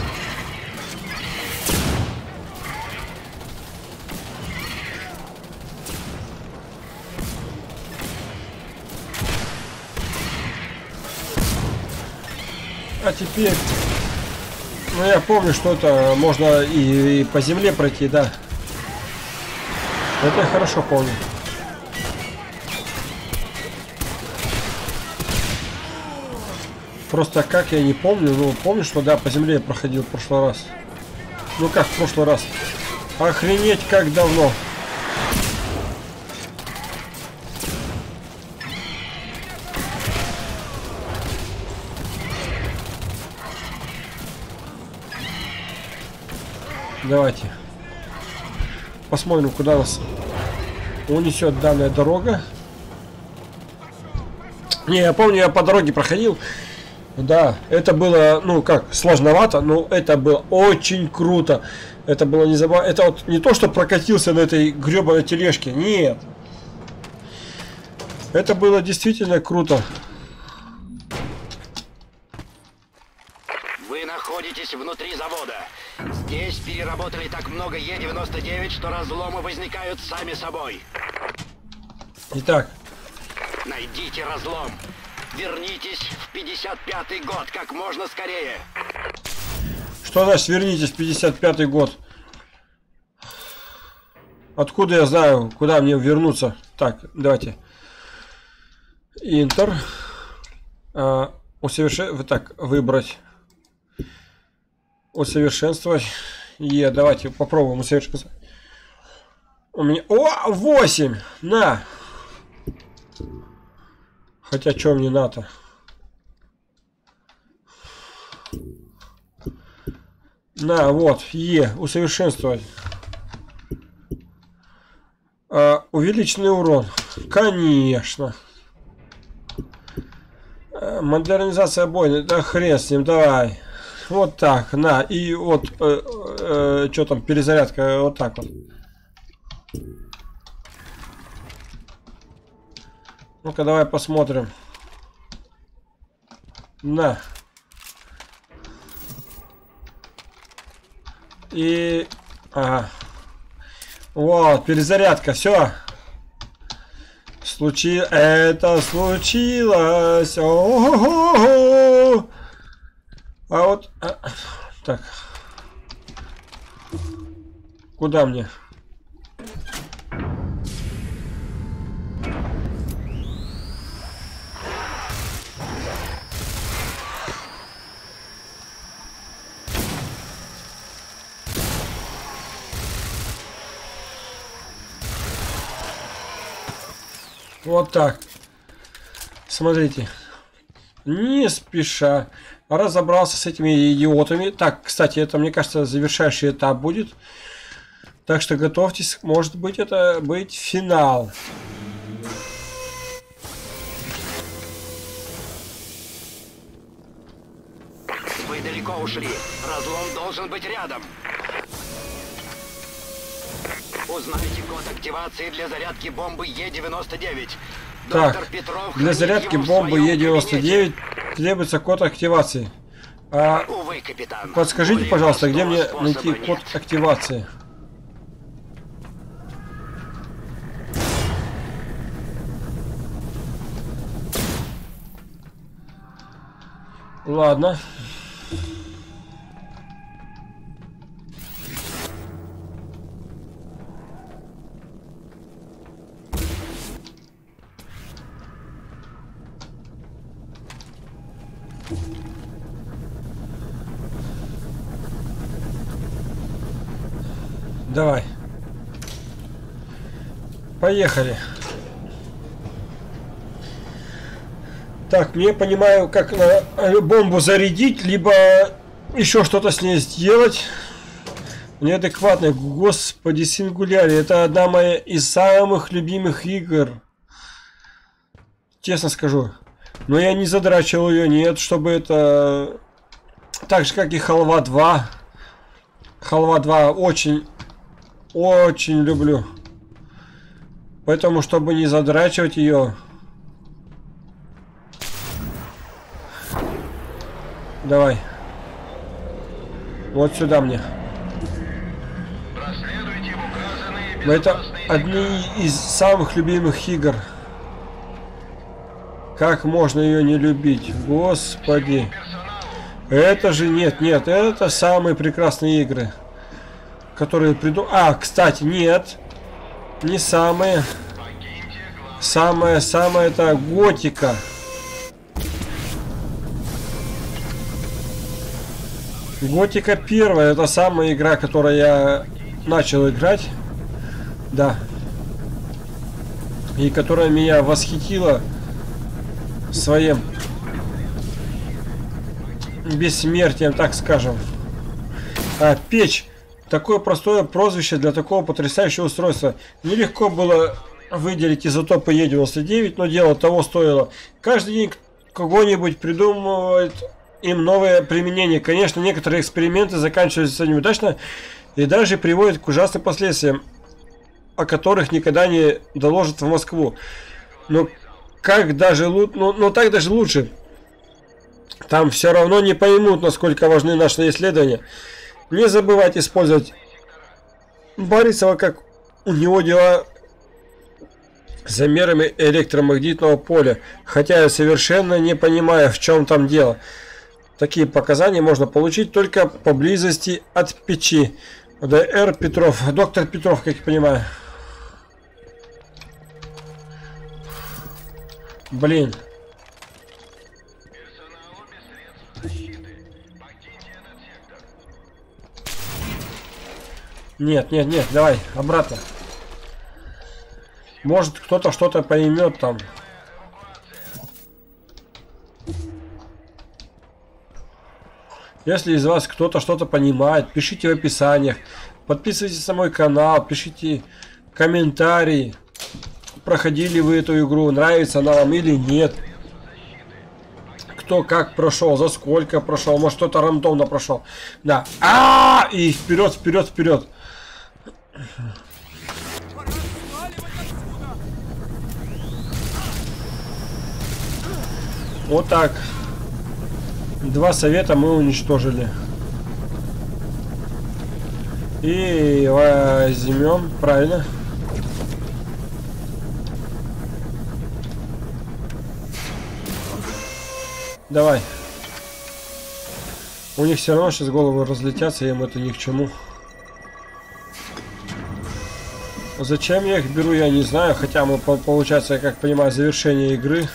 А теперь, ну я помню, что это можно и, и по земле пройти, да. Это я хорошо помню. Просто как я не помню, ну помню, что да, по земле я проходил в прошлый раз. Ну как в прошлый раз? Охренеть, как давно. Давайте посмотрим, куда нас унесет данная дорога. Не, я помню, я по дороге проходил. Да, это было, ну как, сложновато, но это было очень круто. Это было не забавно. Это вот не то, что прокатился на этой гребаной тележке. Нет. Это было действительно круто. Вы находитесь внутри завода. Здесь переработали так много Е девяносто девять, что разломы возникают сами собой. Итак. Найдите разлом. Вернитесь в пятьдесят пятый год как можно скорее. Что значит вернитесь в пятьдесят пятый год? Откуда я знаю, куда мне вернуться? Так, давайте. Интер. А, усовершен... Так, выбрать. Усовершенствовать. Е, давайте попробуем усовершенствовать. У меня... О, восемь! На! Хотя, что мне надо? На, вот, Е, усовершенствовать. А, увеличенный урон. Конечно. А, модернизация бойни. Да хрен с ним, давай. Вот так, на. И вот, э, э, что там, перезарядка, вот так вот. Ну-ка, давай посмотрим. На. И... Ага. Вот, перезарядка, все. Случи... Это случилось. О-о-о-о! А вот... А... Так. Куда мне? Вот так. Смотрите. Не спеша. Разобрался с этими идиотами. Так, кстати, это, мне кажется, завершающий этап будет. Так что готовьтесь. Может быть, это быть финал. Вы далеко ушли. Разлом должен быть рядом. Узнайте код активации для зарядки бомбы Е девяносто девять. Так, для зарядки бомбы Е девяносто девять требуется код активации. А, увы, капитан, подскажите, пожалуйста, где мне найти нет. код активации? Ладно. Давай. Поехали. Так, мне понимаю, как на бомбу зарядить, либо еще что-то с ней сделать. Неадекватно. Господи, Сингулярия. Это одна моя из самых любимых игр. Честно скажу. Но я не задрачивал ее, нет, чтобы это... Так же, как и Халва два. Халва два очень... Очень люблю. Поэтому, чтобы не задрачивать ее... Давай. Вот сюда мне. Это одни из самых любимых игр. Как можно ее не любить? Господи. Это же нет, нет. Это самые прекрасные игры. Которые приду... А, кстати, нет. Не самые. Самое-самое это Готика. Готика первая. Это самая игра, которую я начал играть. Да. И которая меня восхитила своим бессмертием, так скажем. А, печь. Такое простое прозвище для такого потрясающего устройства. Нелегко было выделить изотопы Е девяносто девять, но дело того стоило. Каждый день кого-нибудь придумывает им новое применение. Конечно, некоторые эксперименты заканчиваются неудачно и даже приводят к ужасным последствиям, о которых никогда не доложат в Москву. Но как даже лучше, ну, ну так даже лучше. Там все равно не поймут, насколько важны наши исследования. Не забывайте использовать Борисова, как у него дела с замерами электромагнитного поля. Хотя я совершенно не понимаю, в чем там дело. Такие показания можно получить только поблизости от печи. ДР Петров. Доктор Петров, как я понимаю. Блин. Нет, нет, нет, давай, обратно. Может, кто-то что-то поймет там. Если из вас кто-то что-то понимает, пишите в описаниях. Подписывайтесь на мой канал, пишите комментарии. Проходили вы эту игру, нравится она вам или нет. Кто как прошел, за сколько прошел, может кто-то рандомно прошел. Да. А, -а, -а! И вперед, вперед, вперед. Вот так. Два совета мы уничтожили. И возьмем, правильно. Давай. У них все равно сейчас головы разлетятся, им это ни к чему. Зачем я их беру, я не знаю. Хотя мы, получается, я как понимаю, завершение игры.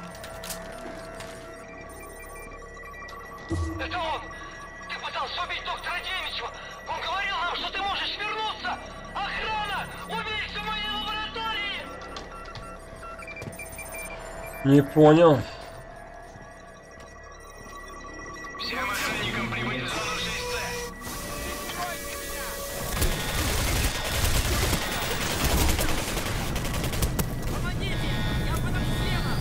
Это он! Ты пытался убить доктора Демичева! Он говорил нам, что ты можешь вернуться! Охрана! Убийца в моей лаборатории! Не понял. Всем охранникам прибыть в зону шесть С. Помогите! Я под обстрелом!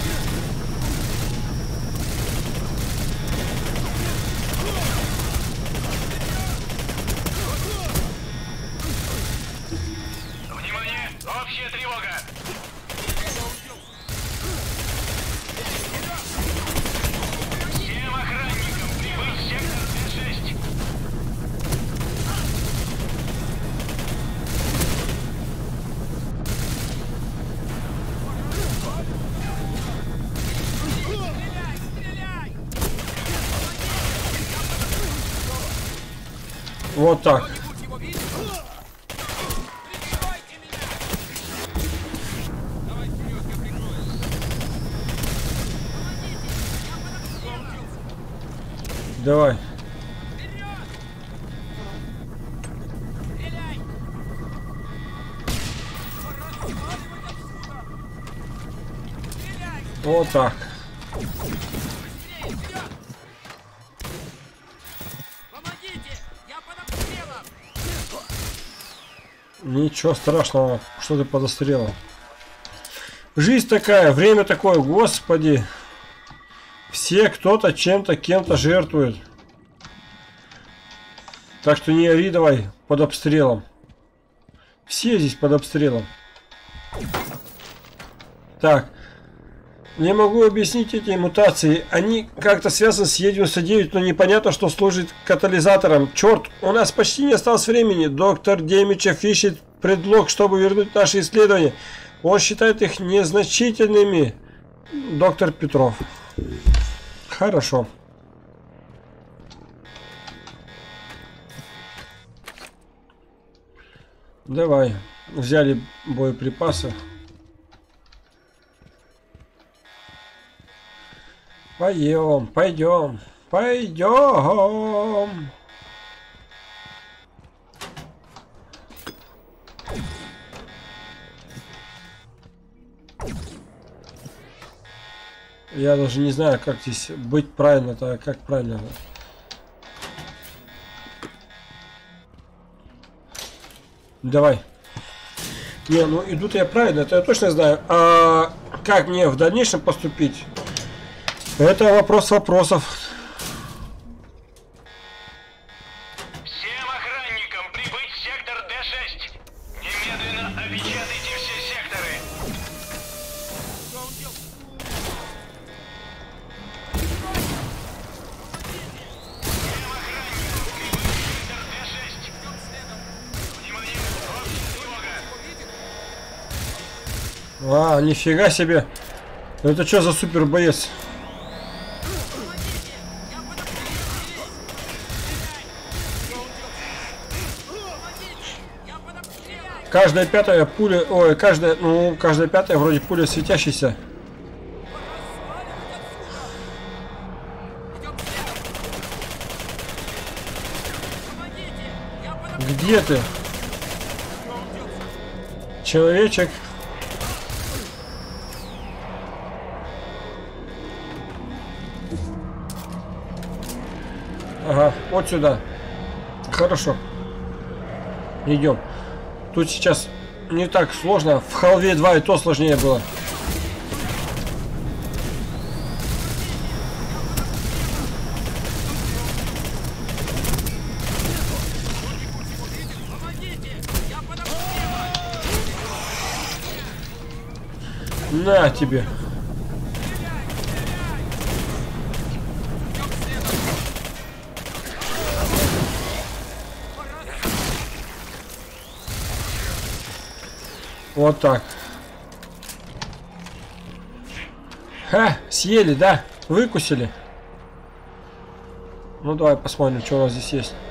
Внимание! Общая тревога! Всем охранникам прибыть в сектор Д шесть. Вот так. Кто-нибудь его видит? Прикрывайте меня! Давай вперед, я прикрою! Помогите! Я под обстрелом! Давай. Вперед! Стреляй! Разваливай отсюда! Стреляй! Вот так. Быстрее, вперед! Помогите! Я под обстрелом! Ничего страшного, что ты подострелом. Жизнь такая, время такое, господи. Все кто-то чем-то, кем-то жертвует. Так что не ори давай под обстрелом. Все здесь под обстрелом. Так. Не могу объяснить эти мутации. Они как-то связаны с Е девяносто девять, но непонятно, что служит катализатором. Черт, у нас почти не осталось времени. Доктор Демичев ищет предлог, чтобы вернуть наши исследования. Он считает их незначительными. Доктор Петров. Хорошо. Давай. Взяли боеприпасы. Пойдем, пойдем, пойдем. Я даже не знаю, как здесь быть правильно-то, как правильно. Давай. Не, ну идут я правильно, это я точно знаю. А как мне в дальнейшем поступить? Это вопрос вопросов. Всем охранникам прибыть в сектор Д шесть. Немедленно опечатайте все секторы. Что он делает? Всем охранникам прибыть в сектор Д шесть. Внимание, общая тревога. А, нифига себе. Это что за супер боец? Каждая пятая пуля, ой, каждая, ну, каждая пятая вроде пуля светящаяся. Где ты? Человечек. Вот сюда. Хорошо. Идем. Тут сейчас не так сложно. В Халве два и то сложнее было. На тебе. Вот так. Ха, съели, да? Выкусили. Ну давай посмотрим, что у нас здесь есть.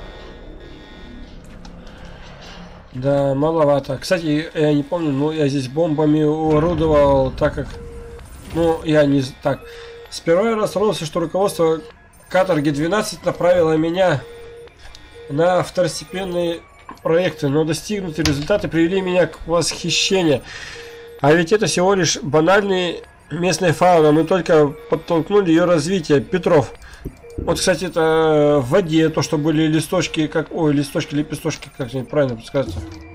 Да, маловато. Кстати, я не помню, но я здесь бомбами орудовал, так как... Ну, я не... Так. Сперва я расстроился, что руководство каторги двенадцать направило меня на второстепенные проекты, но достигнутые результаты привели меня к восхищению. А ведь это всего лишь банальные местные фауны, мы только подтолкнули ее развитие. Петров. Вот, кстати, это в воде, то, что были листочки, как... Ой, листочки, лепесточки, как правильно подсказать.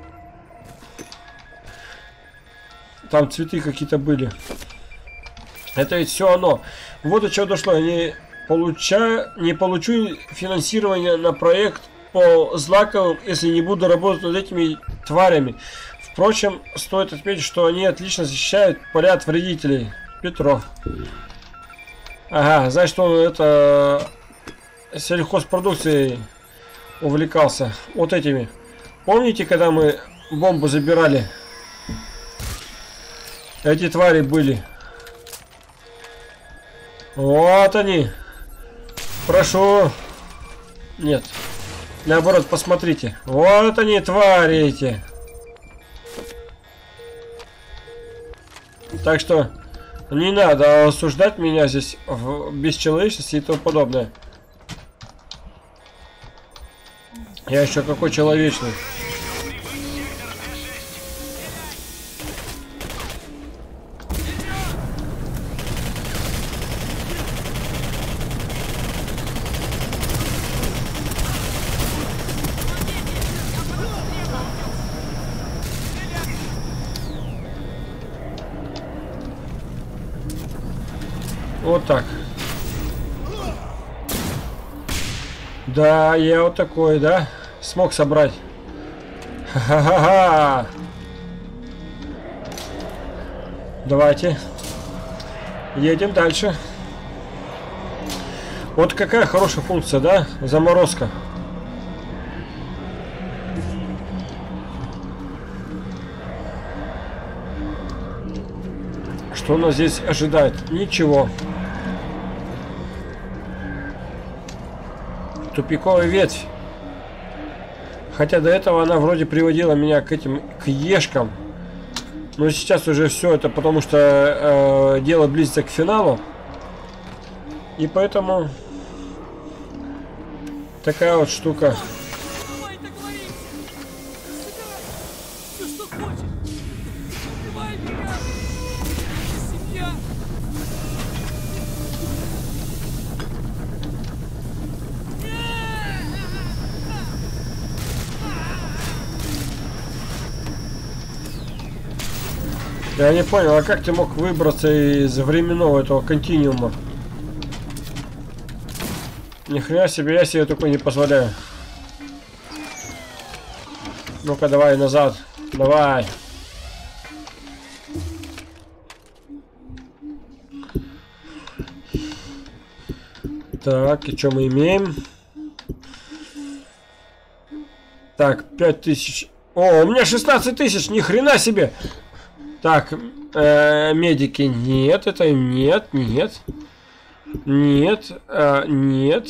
Там цветы какие-то были. Это ведь все оно. Вот до чего дошло. Я не, получаю, не получу финансирование на проект по злаковым, если не буду работать над этими тварями. Впрочем, стоит отметить, что они отлично защищают поля от вредителей. Петров. Ага, значит, он это сельхозпродукцией увлекался. Вот этими. Помните, когда мы бомбу забирали? Эти твари были. Вот они. Прошу. Нет. Наоборот, посмотрите. Вот они, твари эти. Так что не надо осуждать меня здесь в бесчеловечности и тому подобное. Я еще какой человечный. Вот так. Да, я вот такой, да? Смог собрать. Ха-ха-ха! Давайте. Едем дальше. Вот какая хорошая функция, да? Заморозка. Что нас здесь ожидает? Ничего. Тупиковая ветвь. Хотя до этого она вроде приводила меня к этим, к ешкам. Но сейчас уже все это, потому что э, дело близится к финалу. И поэтому такая вот штука. Давай договоримся. Все, что хочешь. Убивай меня. Семья. Я не понял, а как ты мог выбраться из временного этого континуума? Ни хрена себе, я себе такой не позволяю. Ну-ка, давай назад. Давай. Так, и что мы имеем? Так, пять тысяч. О, у меня шестнадцать тысяч, ни хрена себе. Так, э, медики, нет, это нет, нет, нет, э, нет,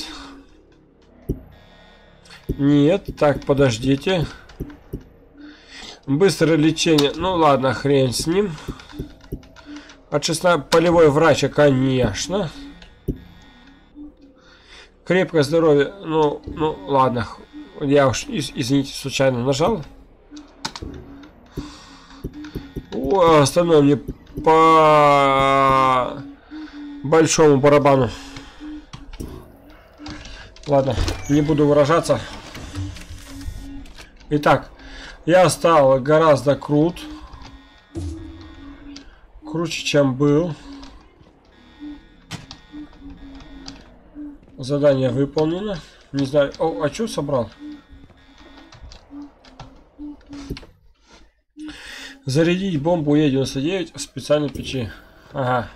нет, так, подождите, быстрое лечение, ну ладно, хрен с ним, от шестнадцати, полевой врач, конечно, крепкое здоровье, ну, ну ладно, я уж, извините, случайно нажал. О, остальное мне по большому барабану. Ладно, не буду выражаться. Итак, я стал гораздо крут. Круче, чем был. Задание выполнено. Не знаю. О, а что собрал? Зарядить бомбу Е девяносто девять в специальной печи. Ага.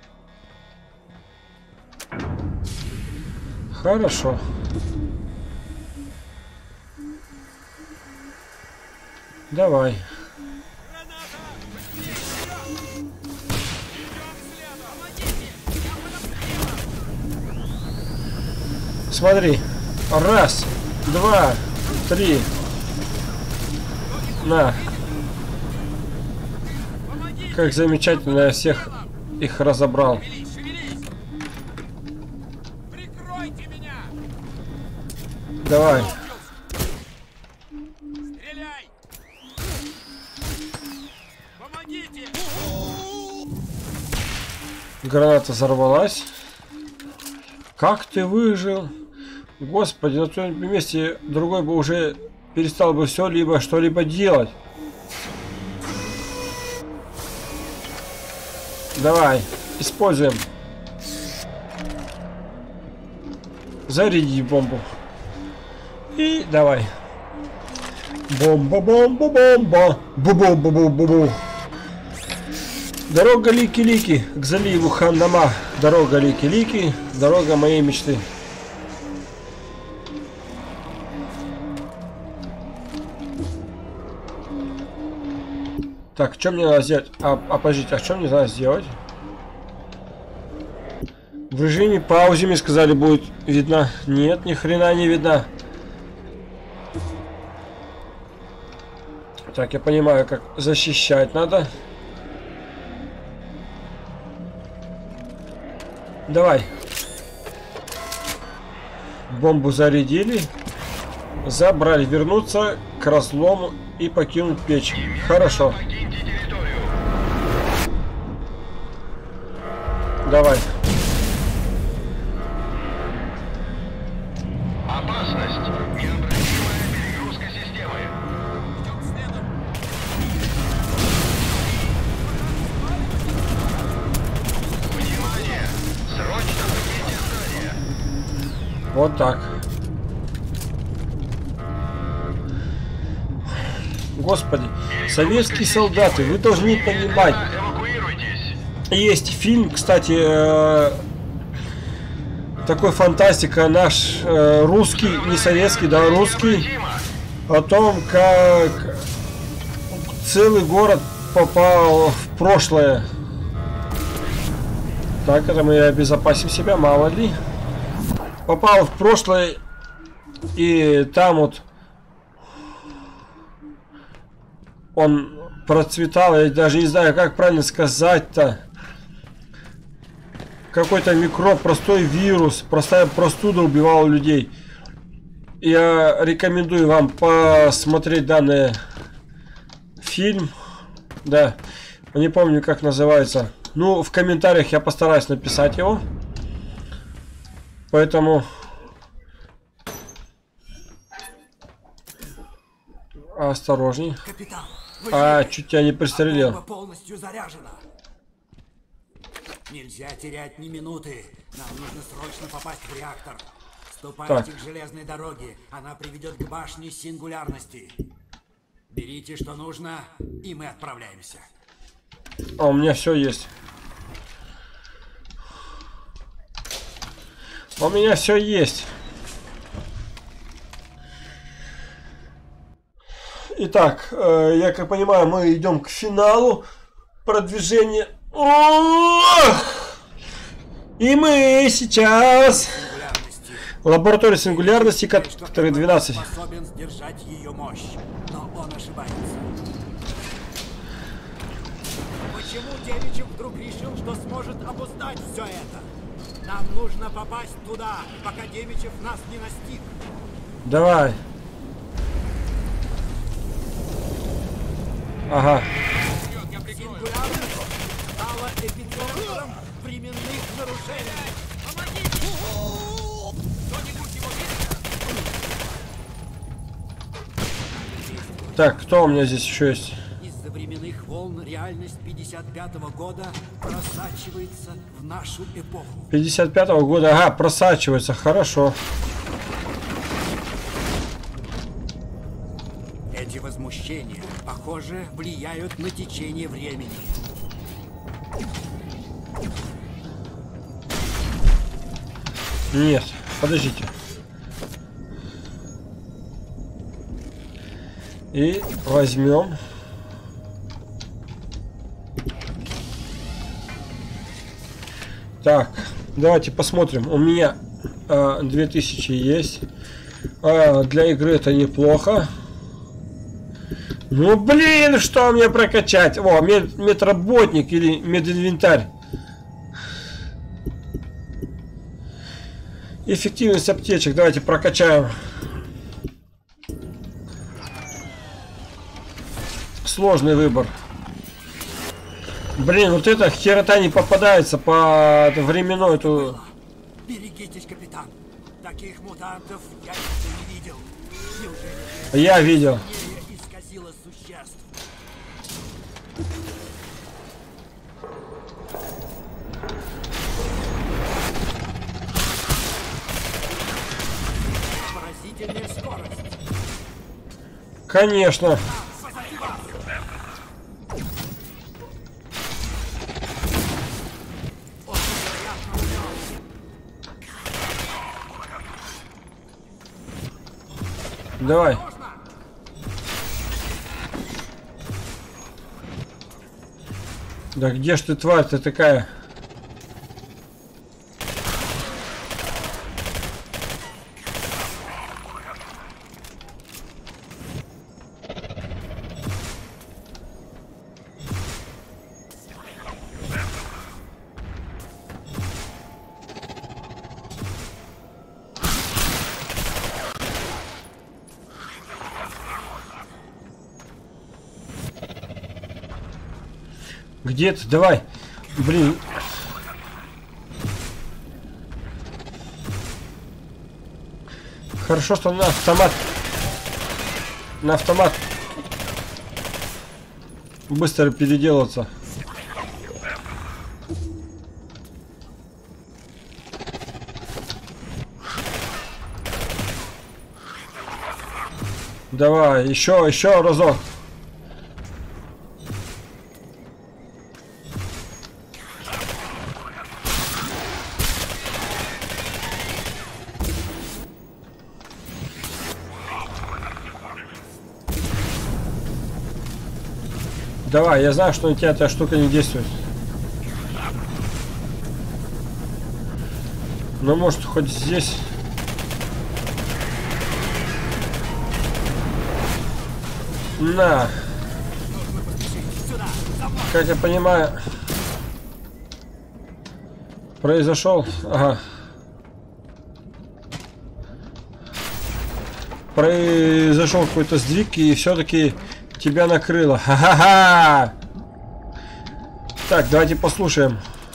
Хорошо. Давай. Смотри. Раз, два, три. На. Как замечательно я всех их разобрал. Прикройте меня! Давай. Стреляй! Помогите! Граната взорвалась. Как ты выжил? Господи, на твоем месте другой бы уже перестал бы все либо что-либо делать. Давай, используем. Заряди бомбу. И давай. Бомба-бомба-бомба. Бу-бу-бу-бу-бу-бу. Дорога Лики-Лики к заливу Ханнама. Дорога Лики-Лики. Дорога моей мечты. Так, что мне надо сделать? А, а подождите, а что мне надо сделать? В режиме паузы мне сказали, будет видно. Нет, ни хрена не видно. Так, я понимаю, как защищать надо. Давай. Бомбу зарядили. Забрали. Вернуться к разлому и покинуть печь. Хорошо. Давай. Опасность. Необратимая перегрузка системы. Идем следом! Внимание! Срочно покиньте здание. Вот так. Господи, советские солдаты, вы должны понимать. Эвакуируйтесь. Есть фильм, кстати, э, такой фантастика, наш э, русский, не советский, да, русский, о том, как целый город попал в прошлое. Так, это мы обезопасим себя, мало ли. Попал в прошлое, и там вот он процветал, я даже не знаю, как правильно сказать-то. Какой-то микроб, простой вирус, простая простуда убивала людей. Я рекомендую вам посмотреть данный фильм. Да, не помню, как называется. Ну, в комментариях я постараюсь написать его. Поэтому... Осторожней. Капитан, А, чуть тебя не пристрелил. бомба полностью заряжена. Нельзя терять ни минуты. Нам нужно срочно попасть в реактор. Ступайте Так. к железной дороге. Она приведет к башне сингулярности. Берите, что нужно, и мы отправляемся. А у меня все есть. У меня все есть. Итак, э, я как понимаю, мы идем к финалу продвижения. Ох! И мы сейчас Сингулярности. лаборатория сингулярности, который двенадцать. Способен сдержать ее мощь, но он ошибается. Почему Девичев вдруг решил, что сможет обуздать все это? Нам нужно попасть туда, пока Девичев нас не настиг. Давай. Ага. Сингулярность стала эпицентром временных нарушений. Помогите! Кто-нибудь его видел? Так, кто у меня здесь еще есть? Из-за временных волн реальность пятьдесят пятого года просачивается в нашу эпоху. пятьдесят пятого года, ага, просачивается, хорошо. Эти возмущения, похоже, влияют на течение времени. Нет, подождите. И возьмем. Так, давайте посмотрим. У меня э, две тысячи есть. Э, для игры это неплохо. Ну блин, что мне прокачать? О, мед, медработник или мединвентарь. Эффективность аптечек. Давайте прокачаем. Сложный выбор. Блин, вот эта херота не попадается по временной эту. Берегитесь, капитан. Таких мутантов я еще не видел. Неужели Я видел. исказило существ? Поразительная скорость. Конечно. Давай. Да где ж ты, тварь-то такая? Где ты? Давай. Блин. Хорошо, что на автомат. На автомат. Быстро переделаться. Давай, еще, еще разок. Давай, я знаю, что на тебя эта штука не действует. Но может хоть здесь. На. Как я понимаю, произошел. Ага. Произошел какой-то сдвиг, и все-таки тебя накрыло. Ха-ха-ха! Так, давайте послушаем.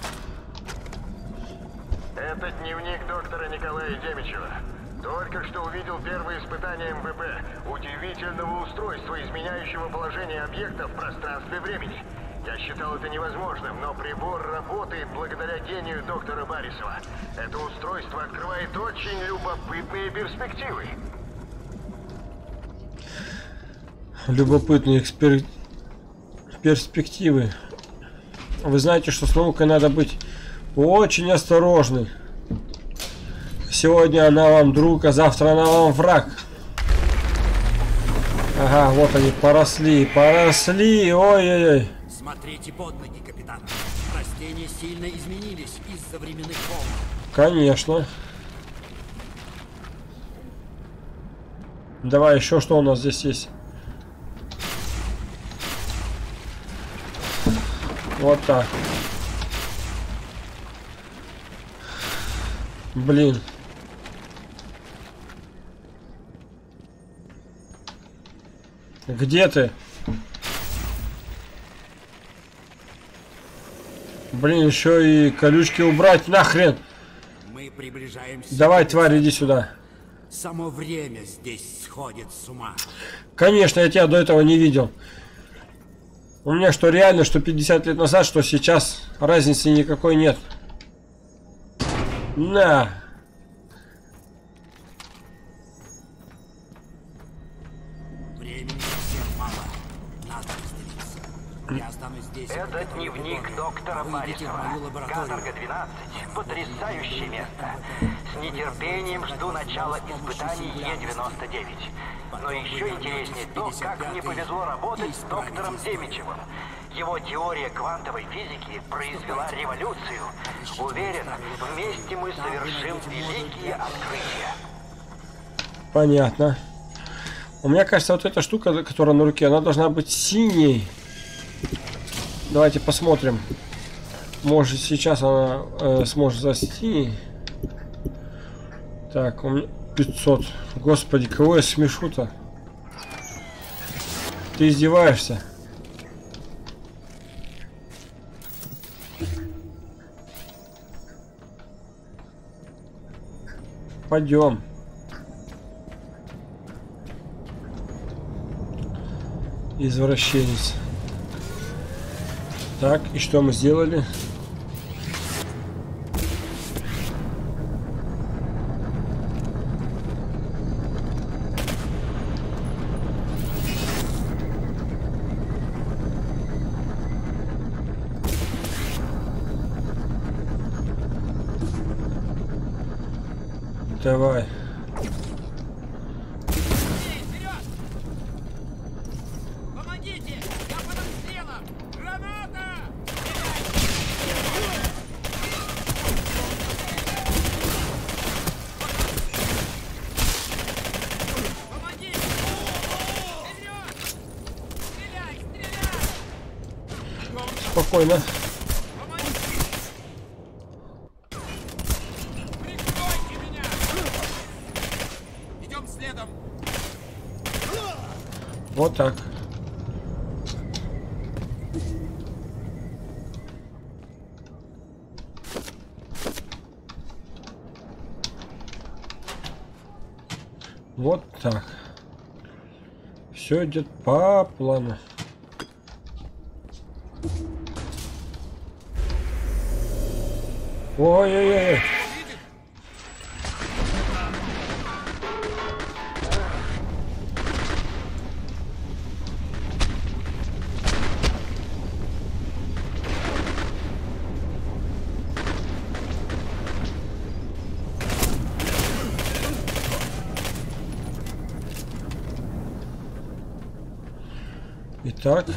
Это дневник доктора Николая Демичева. Только что увидел первые испытания эм вэ пэ. Удивительного устройства, изменяющего положение объекта в пространстве времени. Я считал это невозможным, но прибор работает благодаря гению доктора Баррисова. Это устройство открывает очень любопытные перспективы. Любопытные экспер... перспективы. Вы знаете, что с наукой надо быть очень осторожны. Сегодня она вам друг, а завтра она вам враг. Ага, вот они поросли, поросли, ой-ой-ой. Смотрите под ноги, капитан. Растения сильно изменились из-за временных волн. Конечно. Давай еще, что у нас здесь есть? Вот так. Блин. Где ты? Блин, еще и колючки убрать нахрен. Мы приближаемся. Давай, тварь, иди сюда. Само время здесь сходит с ума. Конечно, я тебя до этого не видел. У меня что реально, что пятьдесят лет назад, что сейчас, разницы никакой нет. На. Времени совсем мало. Надо разделиться. Я останусь здесь. Это дневник доктора Баррисова. Каторга двенадцать. Потрясающее место. С нетерпением жду начала испытаний Е девяносто девять. Но еще интереснее то, как мне повезло работать с доктором Демичевым. Его теория квантовой физики произвела революцию. Уверен, вместе мы совершим великие открытия. Понятно. У меня кажется, вот эта штука, которая на руке, она должна быть синей. Давайте посмотрим. Может, сейчас она э, сможет стать синей. Так, у меня пятьсот. Господи, кого я смешу-то? Ты издеваешься? Пойдем. Извращенец. Так, и что мы сделали? Давай. Эй, вперед! Помогите! Я под обстрелом! Граната! Помогите! Вперед! Стреляй! Стреляй! Спокойно. Прикройте меня! Идем следом! Вот так. Вот так. Все идет по плану. Ой-ой-ой. Итак.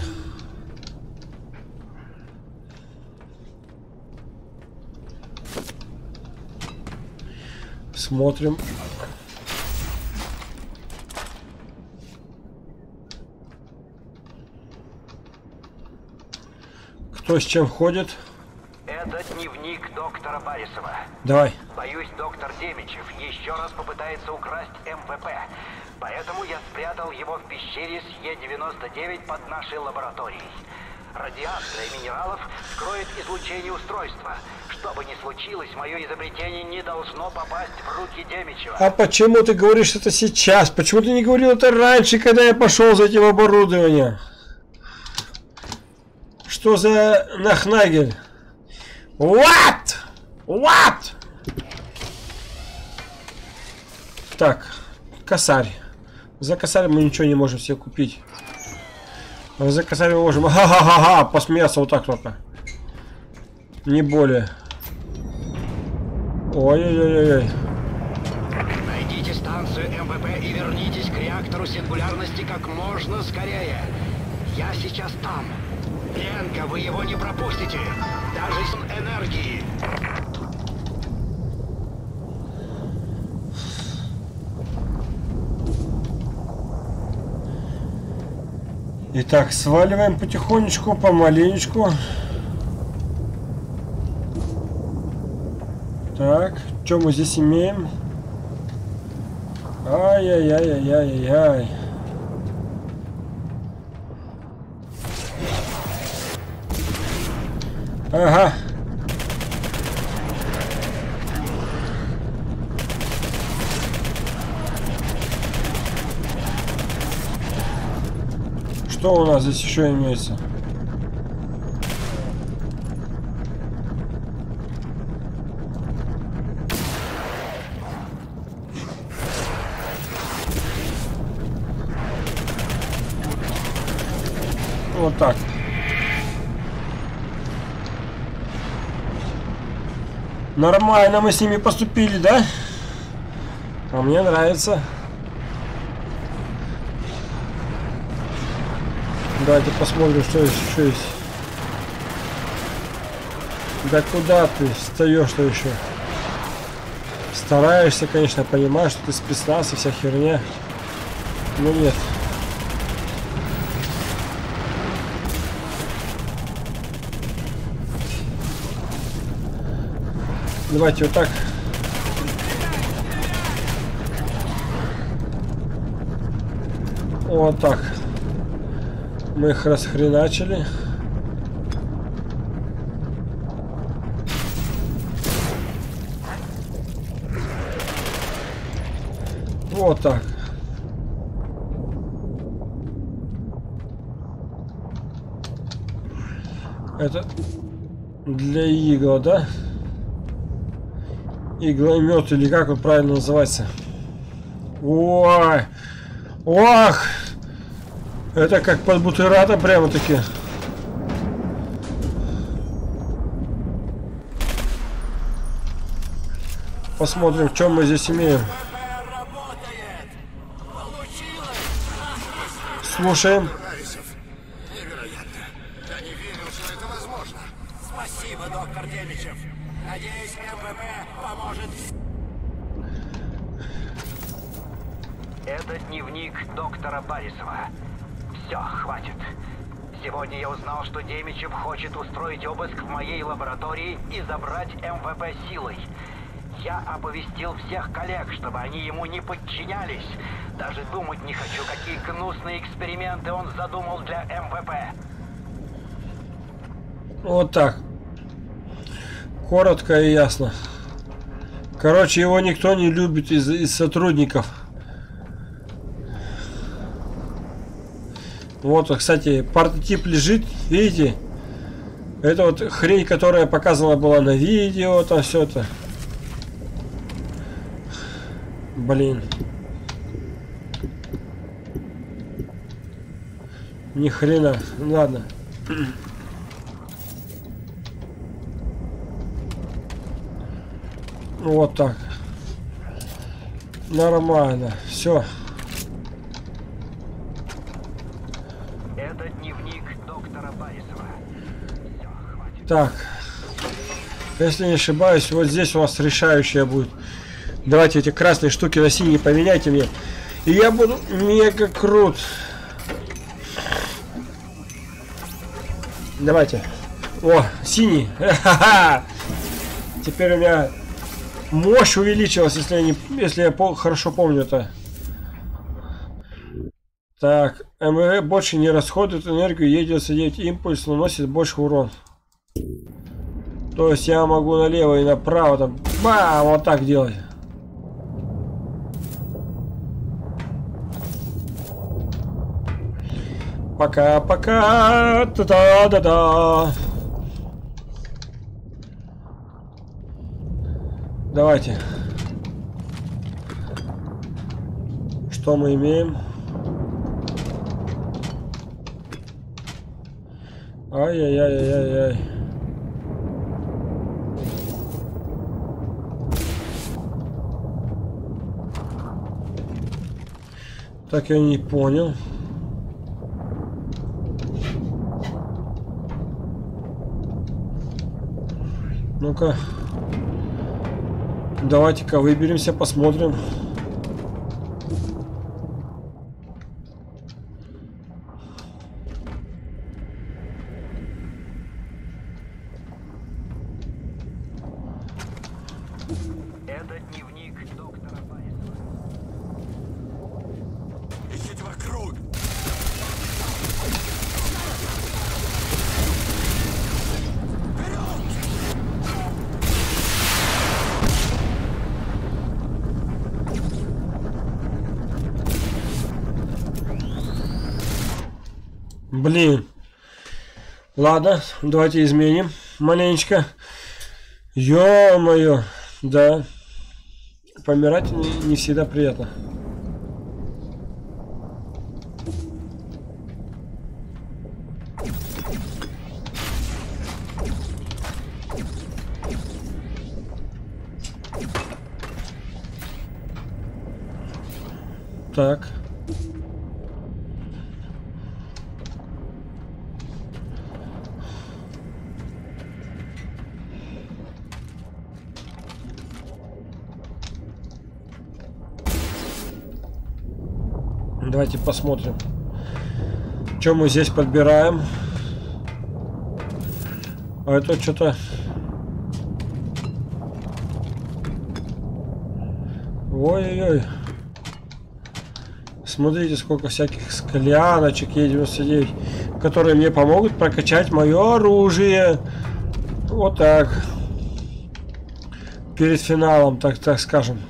Смотрим. Кто с чем ходит? Это дневник доктора Баррисова. Давай. Боюсь, доктор Демичев еще раз попытается украсть эм вэ пэ. Поэтому я спрятал его в пещере с Е девяносто девять под нашей лабораторией. Радиация минералов скроет излучение устройства. Что бы ни случилось, мое изобретение не должно попасть в руки Демичева. А почему ты говоришь это сейчас? Почему ты не говорил это раньше, когда я пошел за этим оборудованием? Что за нахнагель? What? What? Так, косарь. За косарь мы ничего не можем себе купить. А за косарь мы можем ха-ха-ха-ха посмеяться вот так только. Не более. Ой-ой-ой-ой. Найдите станцию эм вэ пэ и вернитесь к реактору сингулярности как можно скорее. Я сейчас там. Ленка, вы его не пропустите. Даже с энергии. Итак, сваливаем потихонечку, помаленечку. Так, что мы здесь имеем? Ай-яй-яй-яй-яй-яй. Ага. Что у нас здесь еще имеется? Вот так. Нормально мы с ними поступили, да? А мне нравится. Давайте посмотрим, что еще есть. Да куда ты встаешь-то еще? Стараешься, конечно, понимаешь, что ты спецназ и вся херня. Но нет. Давайте вот так. Вот так. Мы их расхреначили. Вот так. Это для игл, да? Игломет, или как он правильно называется? Ой! Ох! Это как под бутератом прямо-таки. Посмотрим, что мы здесь имеем. Слушаем. Невероятно. Я не верил, что это возможно. Спасибо, доктор Демичев. Надеюсь, МВП поможет. Это дневник доктора Барисова. Все, хватит. Сегодня я узнал, что Демичев хочет устроить обыск в моей лаборатории и забрать МВП силой. Я оповестил всех коллег, чтобы они ему не подчинялись. Даже думать не хочу, какие гнусные эксперименты он задумал для МВП. Вот так. Коротко и ясно. Короче, его никто не любит из, из сотрудников. Вот, кстати, прототип лежит, видите? Это вот хрень, которая показана была на видео, там все это. Блин. Ни хрена. Ладно. Вот так. Нормально. Все. Это дневник доктора Барисова. Все, хватит. Так. Если не ошибаюсь, вот здесь у нас решающая будет. Давайте эти красные штуки на синие поменяйте мне. И я буду мега крут. Давайте. О, синий. Ха-ха-ха. Теперь у меня мощь увеличилась, если я, не, если я по, хорошо помню это. Так, МВП больше не расходует энергию, Е девяносто девять импульс наносит больше урон. То есть я могу налево и направо там, бам, вот так делать. Пока-пока, та-да-да-да. Давайте. Что мы имеем? Ай-яй-яй-яй-яй. Так, я не понял. Ну-ка. Давайте-ка выберемся, посмотрим. Это дневник доктора Барисова. Ищите вокруг. Блин. Ладно, давайте изменим маленечко. Ё-моё. Да. Помирать не, не всегда приятно. Так. Давайте посмотрим, что мы здесь подбираем. А это что-то... Ой-ой-ой. Смотрите, сколько всяких скляночек Е девяносто девять, которые мне помогут прокачать мое оружие. Вот так. Перед финалом, так, так скажем.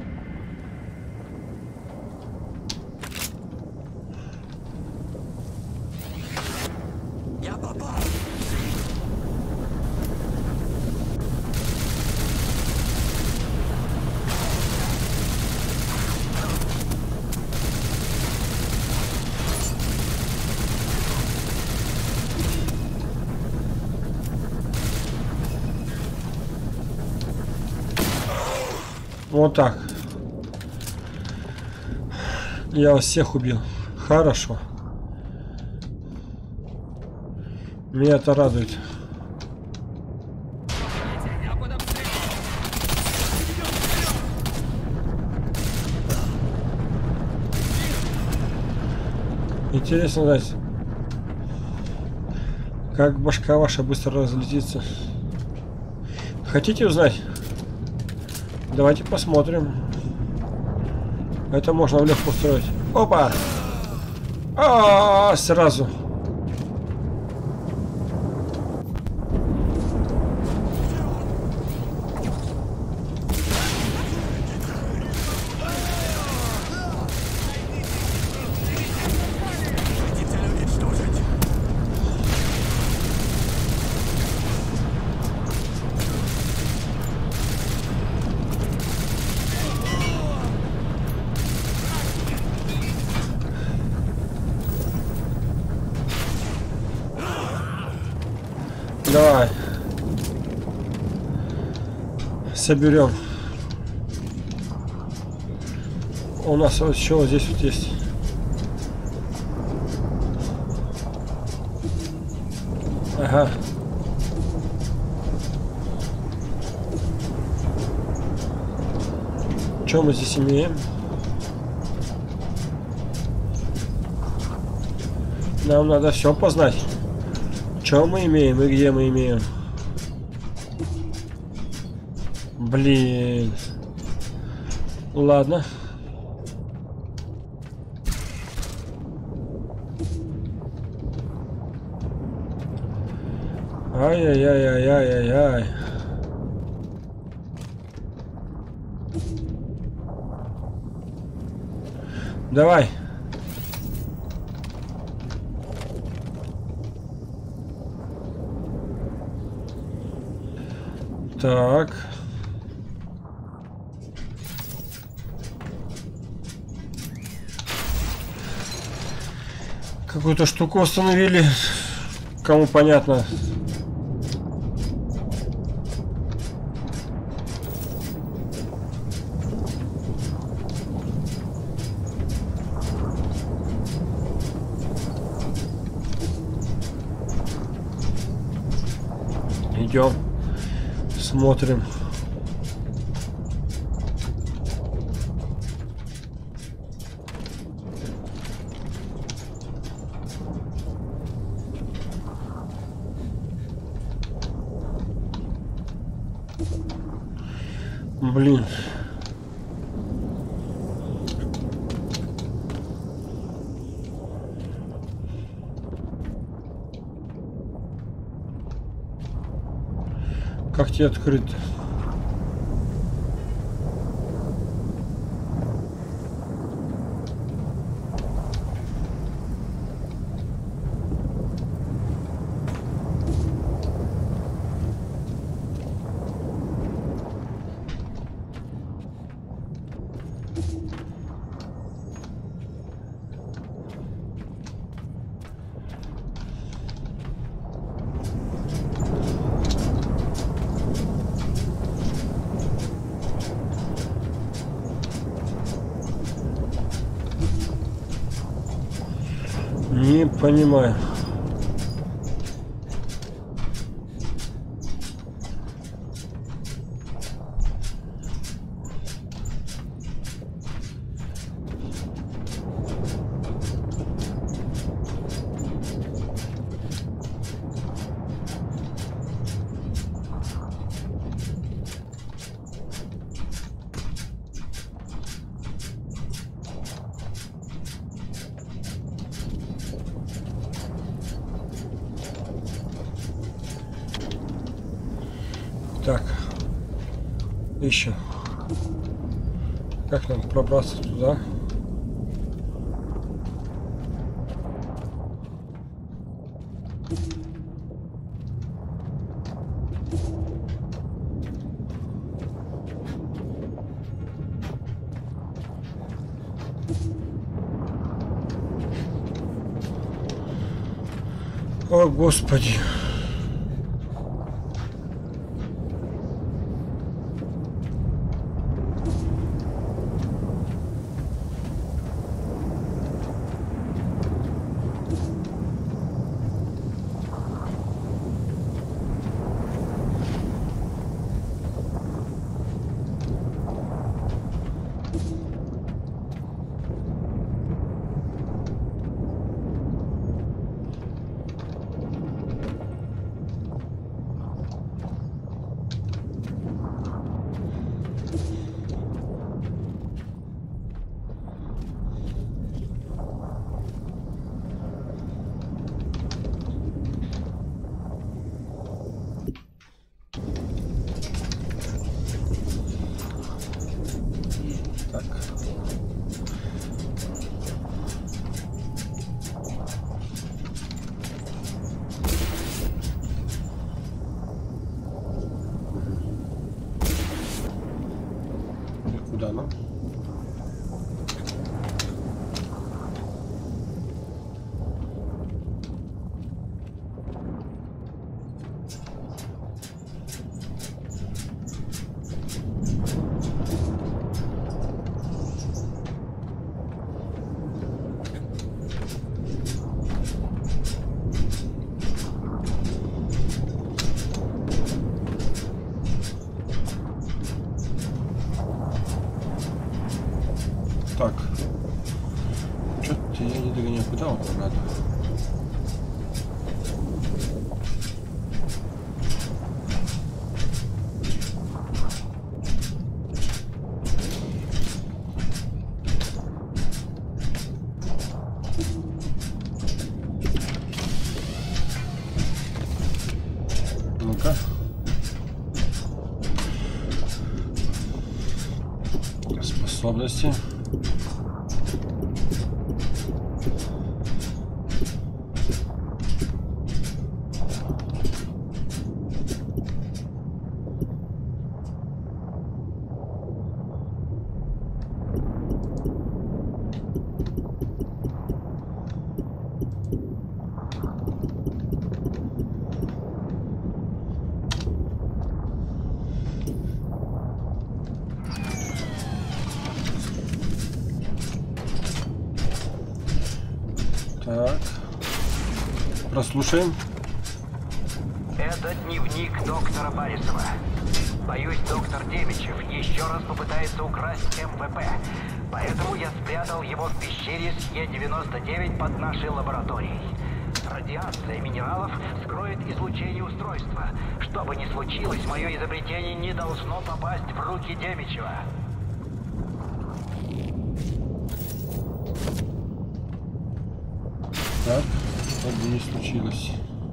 Вот так. Я вас всех убил. Хорошо. Меня это радует. Интересно знать, как башка ваша быстро разлетится. Хотите узнать? Давайте посмотрим. Это можно легко устроить. Опа! А, -а, -а сразу. Давай. Соберем. У нас вот еще вот здесь вот есть. Ага. Что мы здесь имеем? Нам надо все познать. Что мы имеем и где мы имеем? Блин. Ладно. Ай-яй-яй-яй-яй-яй. Давай. Так. Какую-то штуку установили. Кому понятно. Идем. Смотрим. Блин. Как тебе открыть? Не понимаю. Так, ищем. Как нам пробраться туда? О, Господи! Куда нам? Так, что-то я не догоняю, куда вам надо? Ну-ка. Способности. Так, прослушаем. Это дневник доктора Барисова. Боюсь, доктор Демичев еще раз попытается украсть эм вэ пэ. Поэтому я спрятал его в пещере с Е девяносто девять под нашей лабораторией. Радиация минералов скроет излучение устройства. Что бы ни случилось, мое изобретение не должно попасть в руки Демичева. Так, что бы ни случилось.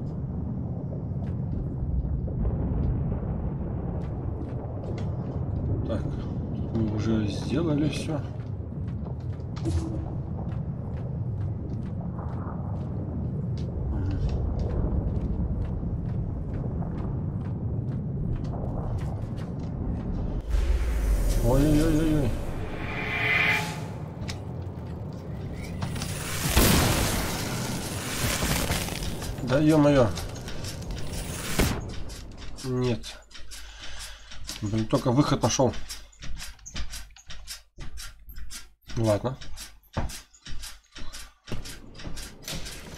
Так, мы уже сделали все. Ой-ой-ой-ой. Да ё-моё. Нет. Блин, только выход нашел. Ладно.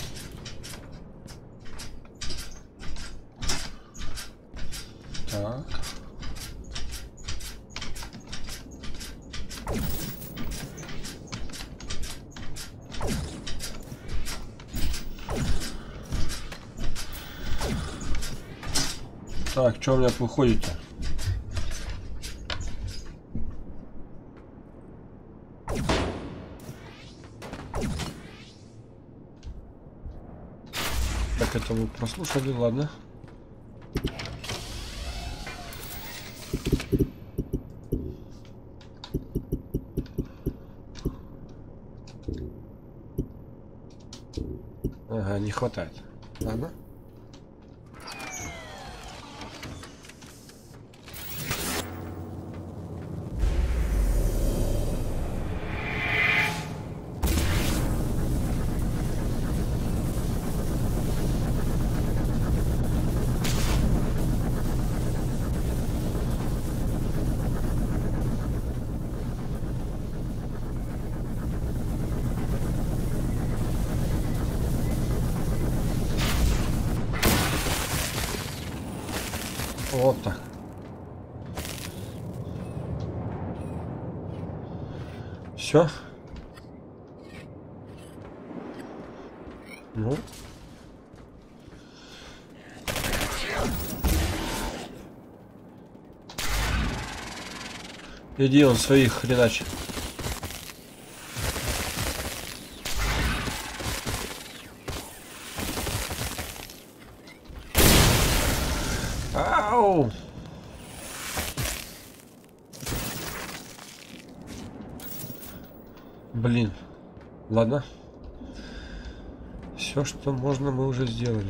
Так. Так, что у меня выходит-то? Так, это мы прослушали, ладно. Ага, не хватает. Ладно. Вот так. Все. Ну. Иди, он своих хреначит. Ау! Блин. Ладно. Все, что можно, мы уже сделали.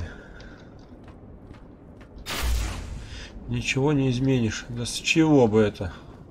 Ничего не изменишь. Да с чего бы это?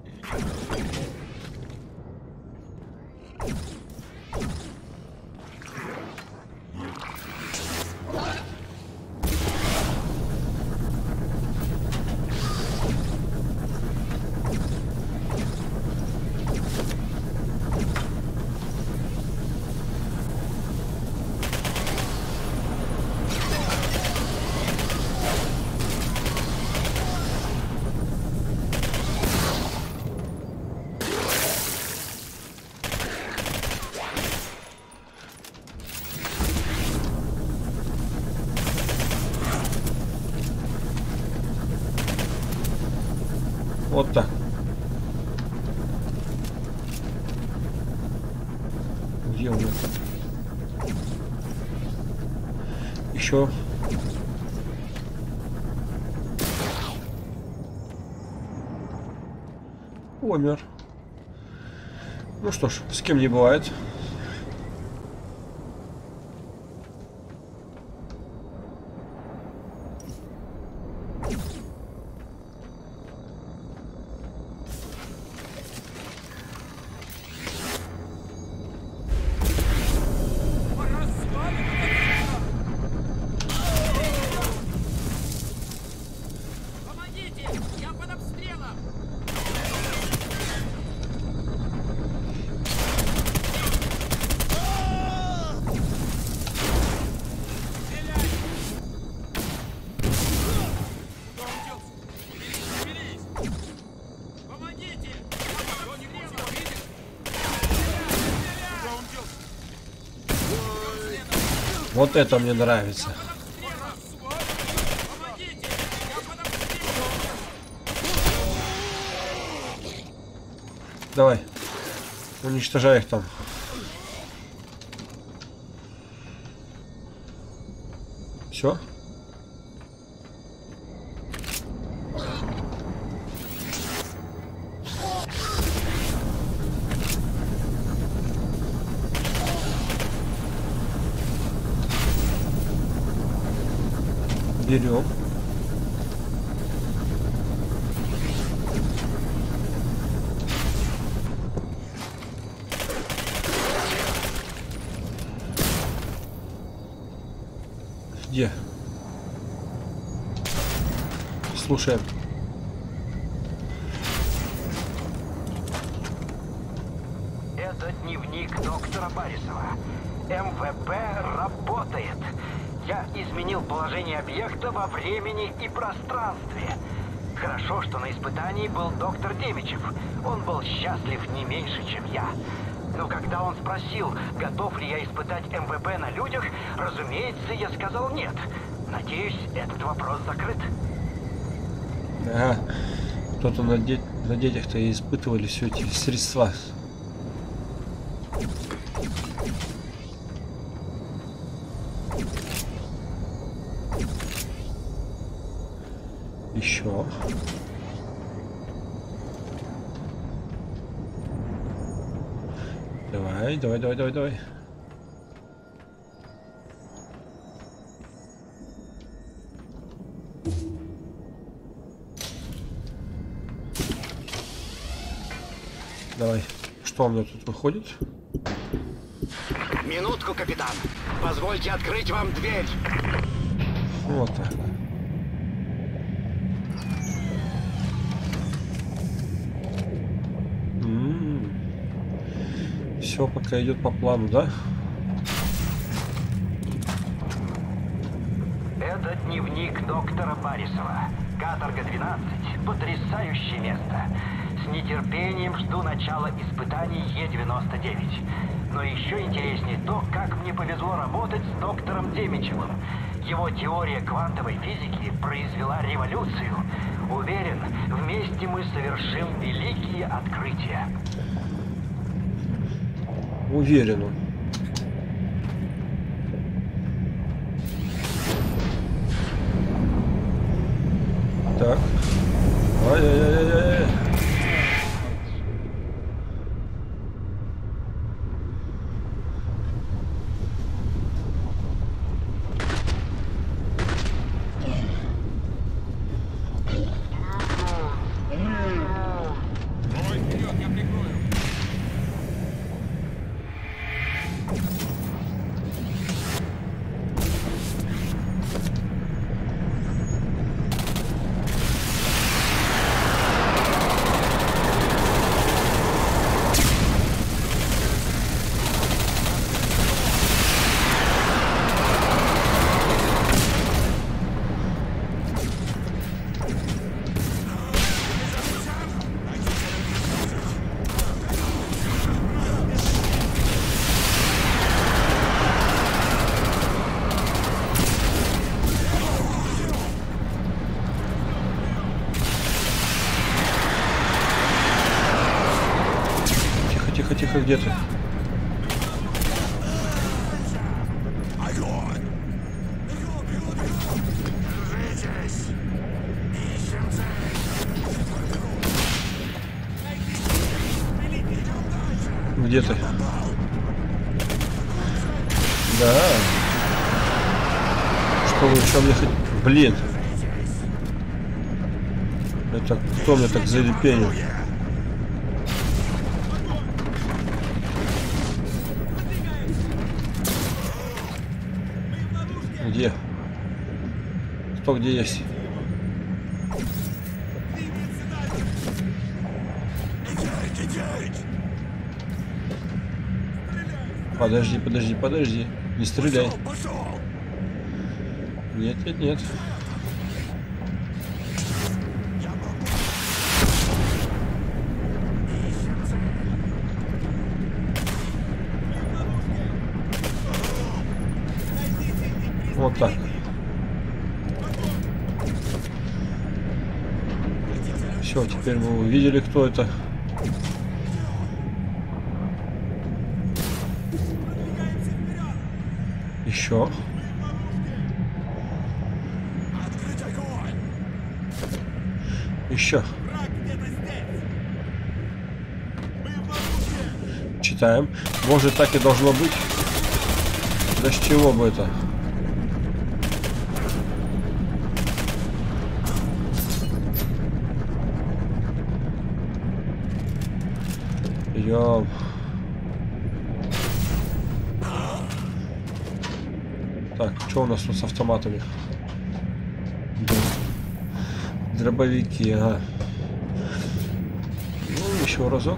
Вот так. Где у меня? Еще. Умер. Ну что ж, с кем не бывает. Вот это мне нравится. Давай. Уничтожай их там. Все. Берем. Где? Слушаем. Это дневник доктора Баррисова. эм вэ пэ работает. Я изменил положение объекта во времени и пространстве. Хорошо, что на испытании был доктор Демичев. Он был счастлив не меньше, чем я. Но когда он спросил, готов ли я испытать эм вэ пэ на людях, разумеется, я сказал нет. Надеюсь, этот вопрос закрыт. Ага. Кто-то на, де на детях-то и испытывали все эти средства. Еще. Давай, давай, давай, давай, давай. Давай. Что у меня тут выходит? Минутку, капитан. Позвольте открыть вам дверь. Вот так. Все пока идет по плану, да? Это дневник доктора Барисова. Каторга двенадцать. Потрясающее место. С нетерпением жду начала испытаний Е девяносто девять. Но еще интереснее то, как мне повезло работать с доктором Демичевым. Его теория квантовой физики произвела революцию. Уверен, вместе мы совершим великие открытия. Уверен он. Так. Ай-яй-яй-яй-яй. Тихо, где ты? Где ты? Да. Что вы еще мне хоть... Блин. Это кто мне так залепенил? Где? Кто где есть? Подожди, подожди, подожди. Не стреляй. Нет, нет, нет. Вот так. Все, теперь мы увидели, кто это. Еще. Еще. Читаем. Может, так и должно быть. Да с чего бы это? Идем. Так, что у нас тут с автоматами? Дробовики, ага. Ну, еще разок.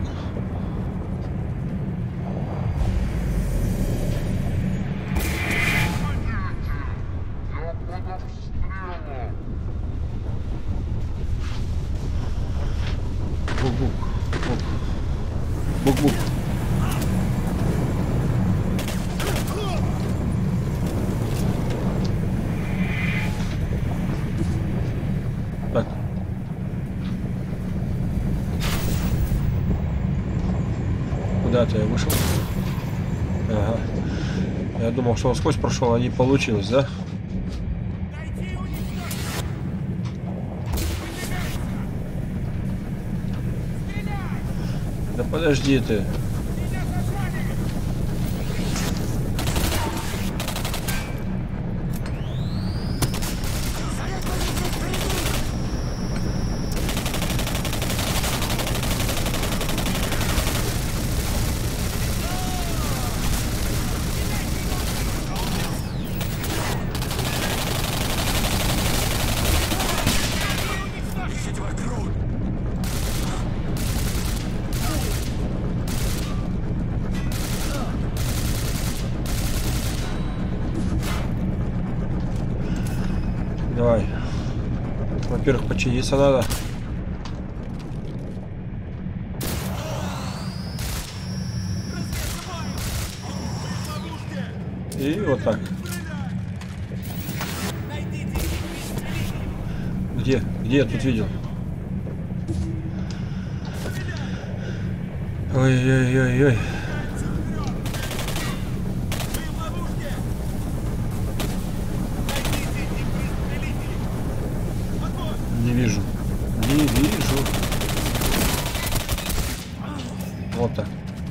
Куда-то я вышел. Ага. Я думал, что он сквозь прошел, а не получилось, да? Да подожди ты. Давай. Во-первых, починиться надо. И вот так. Где? Где я тут видел? Ой-ой-ой-ой. Не вижу. Не вижу. Вот так.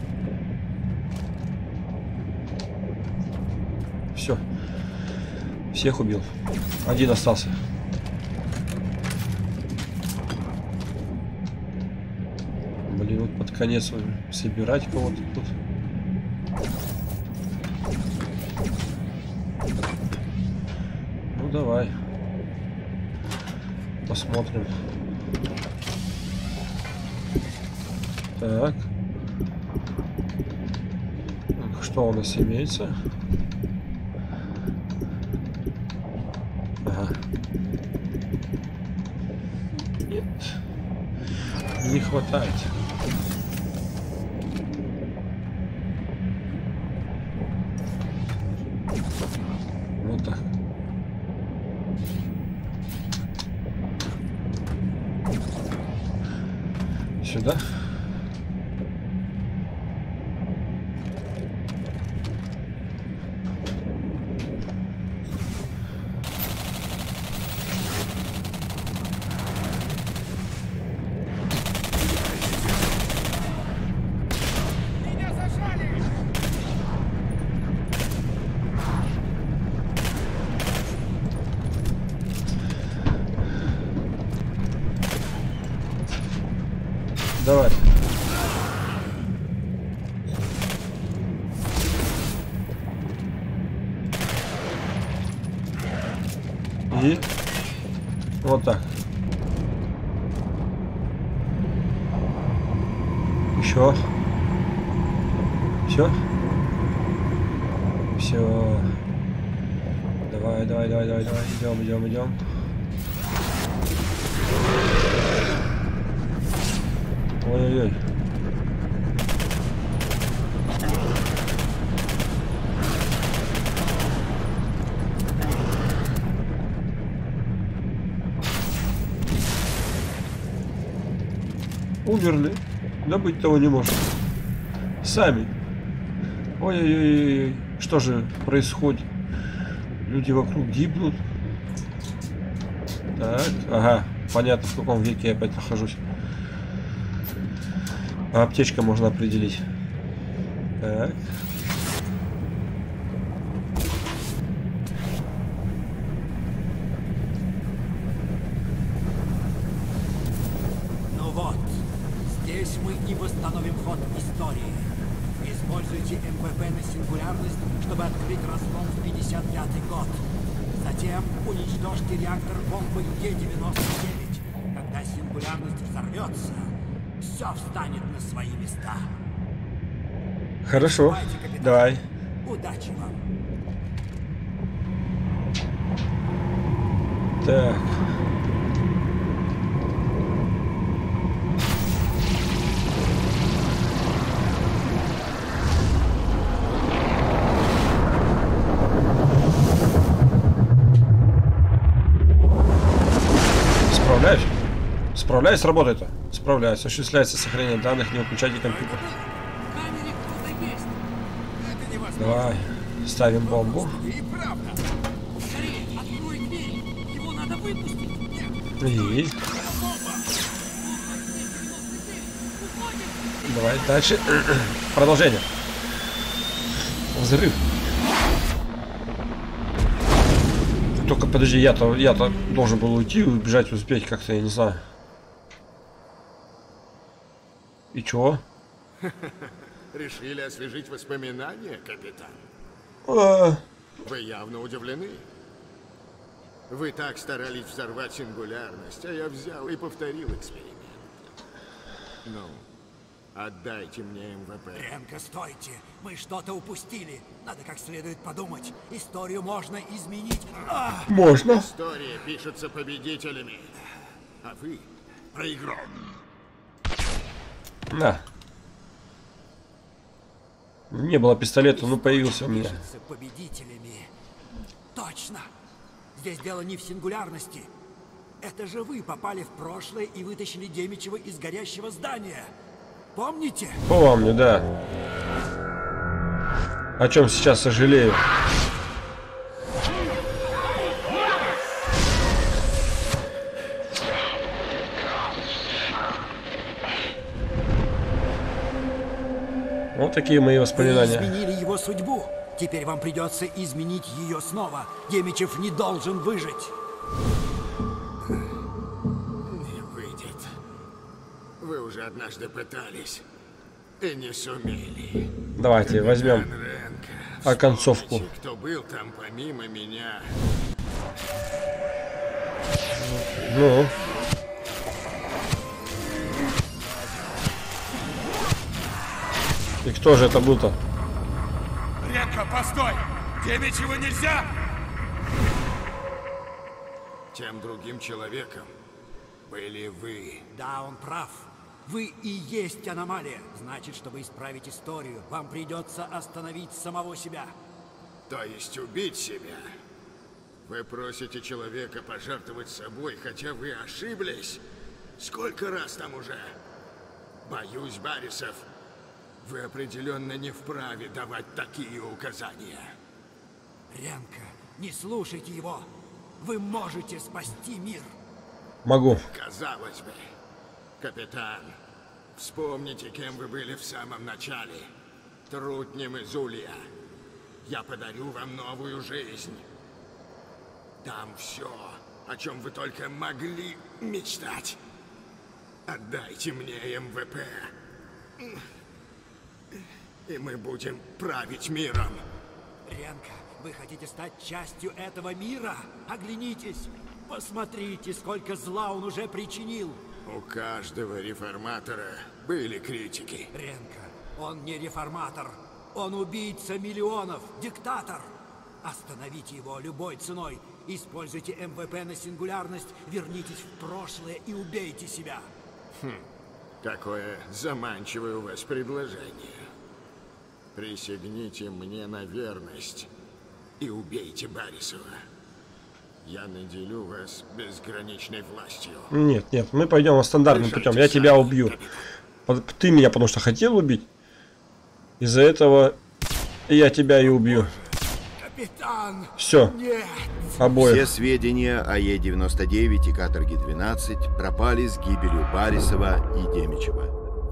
Все. Всех убил. Один остался. Блин, вот под конец собирать кого-то тут. Ну давай. Посмотрим. Так. Что у нас имеется? Ага. Нет. Не хватает. Вот так. Сюда. Давай. И вот так. Еще. Все. Все. Давай, давай, давай, давай, давай. Идем, идем, идем. Ой-ой-ой. Умерли. Да быть того не может. Сами. Ой-ой-ой. Что же происходит? Люди вокруг гибнут. Так. Ага. Понятно, в каком веке я опять нахожусь. А аптечка можно определить. Так. Ну вот, здесь мы и восстановим ход истории. Используйте эм вэ пэ на сингулярность, чтобы открыть разлом в пятьдесят пятый год. Затем уничтожьте реактор бомбы Е девяносто девять. Когда сингулярность взорвется, все встанет на свои места. Хорошо. Давай. Удачи вам. Так. Справляюсь? Справляюсь, работает-то? Справляюсь. Осуществляется сохранение данных, не выключайте компьютер. Давай, ставим бомбу. И правда. Скорее, открой дверь. Его надо выпустить. Нет. И... Давай дальше. Продолжение. Взрыв. Только подожди, я-то я-то должен был уйти, убежать, успеть как-то, я не знаю. И чего? Решили освежить воспоминания, капитан? А... Вы явно удивлены. Вы так старались взорвать сингулярность, а я взял и повторил эксперимент. Ну, отдайте мне эм вэ пэ. Ренко, стойте. Мы что-то упустили. Надо как следует подумать. Историю можно изменить. А! Можно. История пишется победителями, а вы проиграли. На. Не было пистолета, но появился у меня. Пишется победителями. Точно. Здесь дело не в сингулярности. Это же вы попали в прошлое и вытащили Демичева из горящего здания. Помните? Помню, да. О чем сейчас сожалею. Вот такие мои воспоминания. Вы изменили его судьбу. Теперь вам придется изменить ее снова. Демичев не должен выжить. Не выйдет. Вы уже однажды пытались и не сумели. Давайте возьмем Ренко, оконцовку. вспомните, кто был там помимо меня. Ну. И кто же это был-то? Ренко, постой! Демичева нельзя! Тем другим человеком были вы. Да, он прав. Вы и есть аномалия. Значит, чтобы исправить историю, вам придется остановить самого себя. То есть убить себя. Вы просите человека пожертвовать собой, хотя вы ошиблись. Сколько раз там уже? Боюсь, Барисов, вы определенно не вправе давать такие указания. Ренко, не слушайте его. Вы можете спасти мир. Могу. Казалось бы. Капитан, вспомните, кем вы были в самом начале. Трутнем из Улья. Я подарю вам новую жизнь. Там все, о чем вы только могли мечтать. Отдайте мне эм вэ пэ. И мы будем править миром. Ренко, вы хотите стать частью этого мира? Оглянитесь. Посмотрите, сколько зла он уже причинил. У каждого реформатора были критики. Ренко, он не реформатор. Он убийца миллионов, диктатор. Остановите его любой ценой. Используйте эм вэ пэ на сингулярность, вернитесь в прошлое и убейте себя. Хм, какое заманчивое у вас предложение. Присягните мне на верность и убейте Барисова. Я наделю вас безграничной властью. Нет, нет, мы пойдем стандартным путем. Я тебя убью. Ты меня потому что хотел убить. Из-за этого я тебя и убью. Капитан! Все. Нет! Обоих. Все сведения о Е девяносто девять и Каторге двенадцать пропали с гибелью Барисова и Демичева.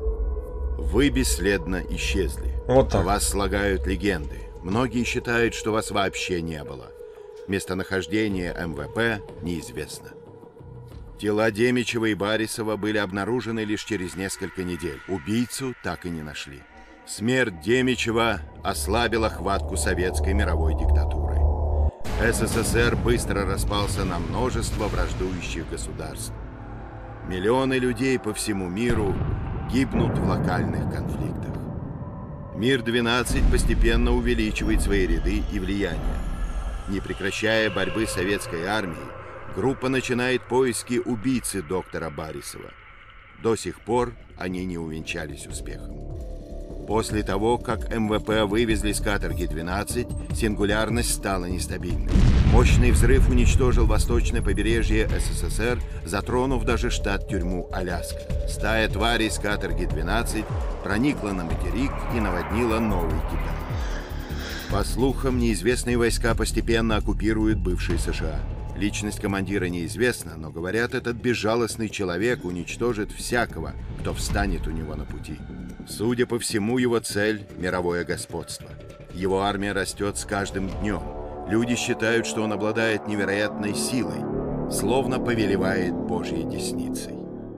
Вы бесследно исчезли. Вот так. О вас слагают легенды. Многие считают, что вас вообще не было. Местонахождение эм вэ пэ неизвестно. Тела Демичева и Барисова были обнаружены лишь через несколько недель. Убийцу так и не нашли. Смерть Демичева ослабила хватку советской мировой диктатуры. эс эс эс эр быстро распался на множество враждующих государств. Миллионы людей по всему миру гибнут в локальных конфликтах. Мир двенадцать постепенно увеличивает свои ряды и влияние. Не прекращая борьбы советской армии, группа начинает поиски убийцы доктора Барисова. До сих пор они не увенчались успехом. После того, как эм вэ пэ вывезли с Каторги двенадцать, сингулярность стала нестабильной. Мощный взрыв уничтожил восточное побережье эс эс эс эр, затронув даже штат-тюрьму Аляска. Стая тварей с Каторги двенадцать проникла на материк и наводнила Новый Китай. По слухам, неизвестные войска постепенно оккупируют бывшие США. Личность командира неизвестна, но, говорят, этот безжалостный человек уничтожит всякого, кто встанет у него на пути. Судя по всему, его цель – мировое господство. Его армия растет с каждым днем. Люди считают, что он обладает невероятной силой, словно повелевает Божьей десницей.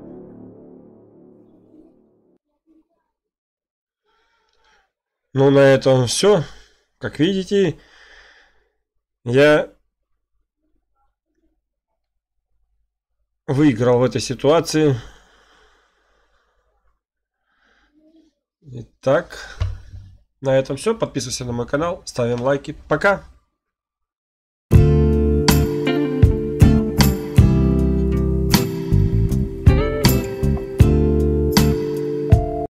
Ну, на этом все. Как видите, я выиграл в этой ситуации. Итак, на этом все. Подписывайся на мой канал, ставим лайки. Пока!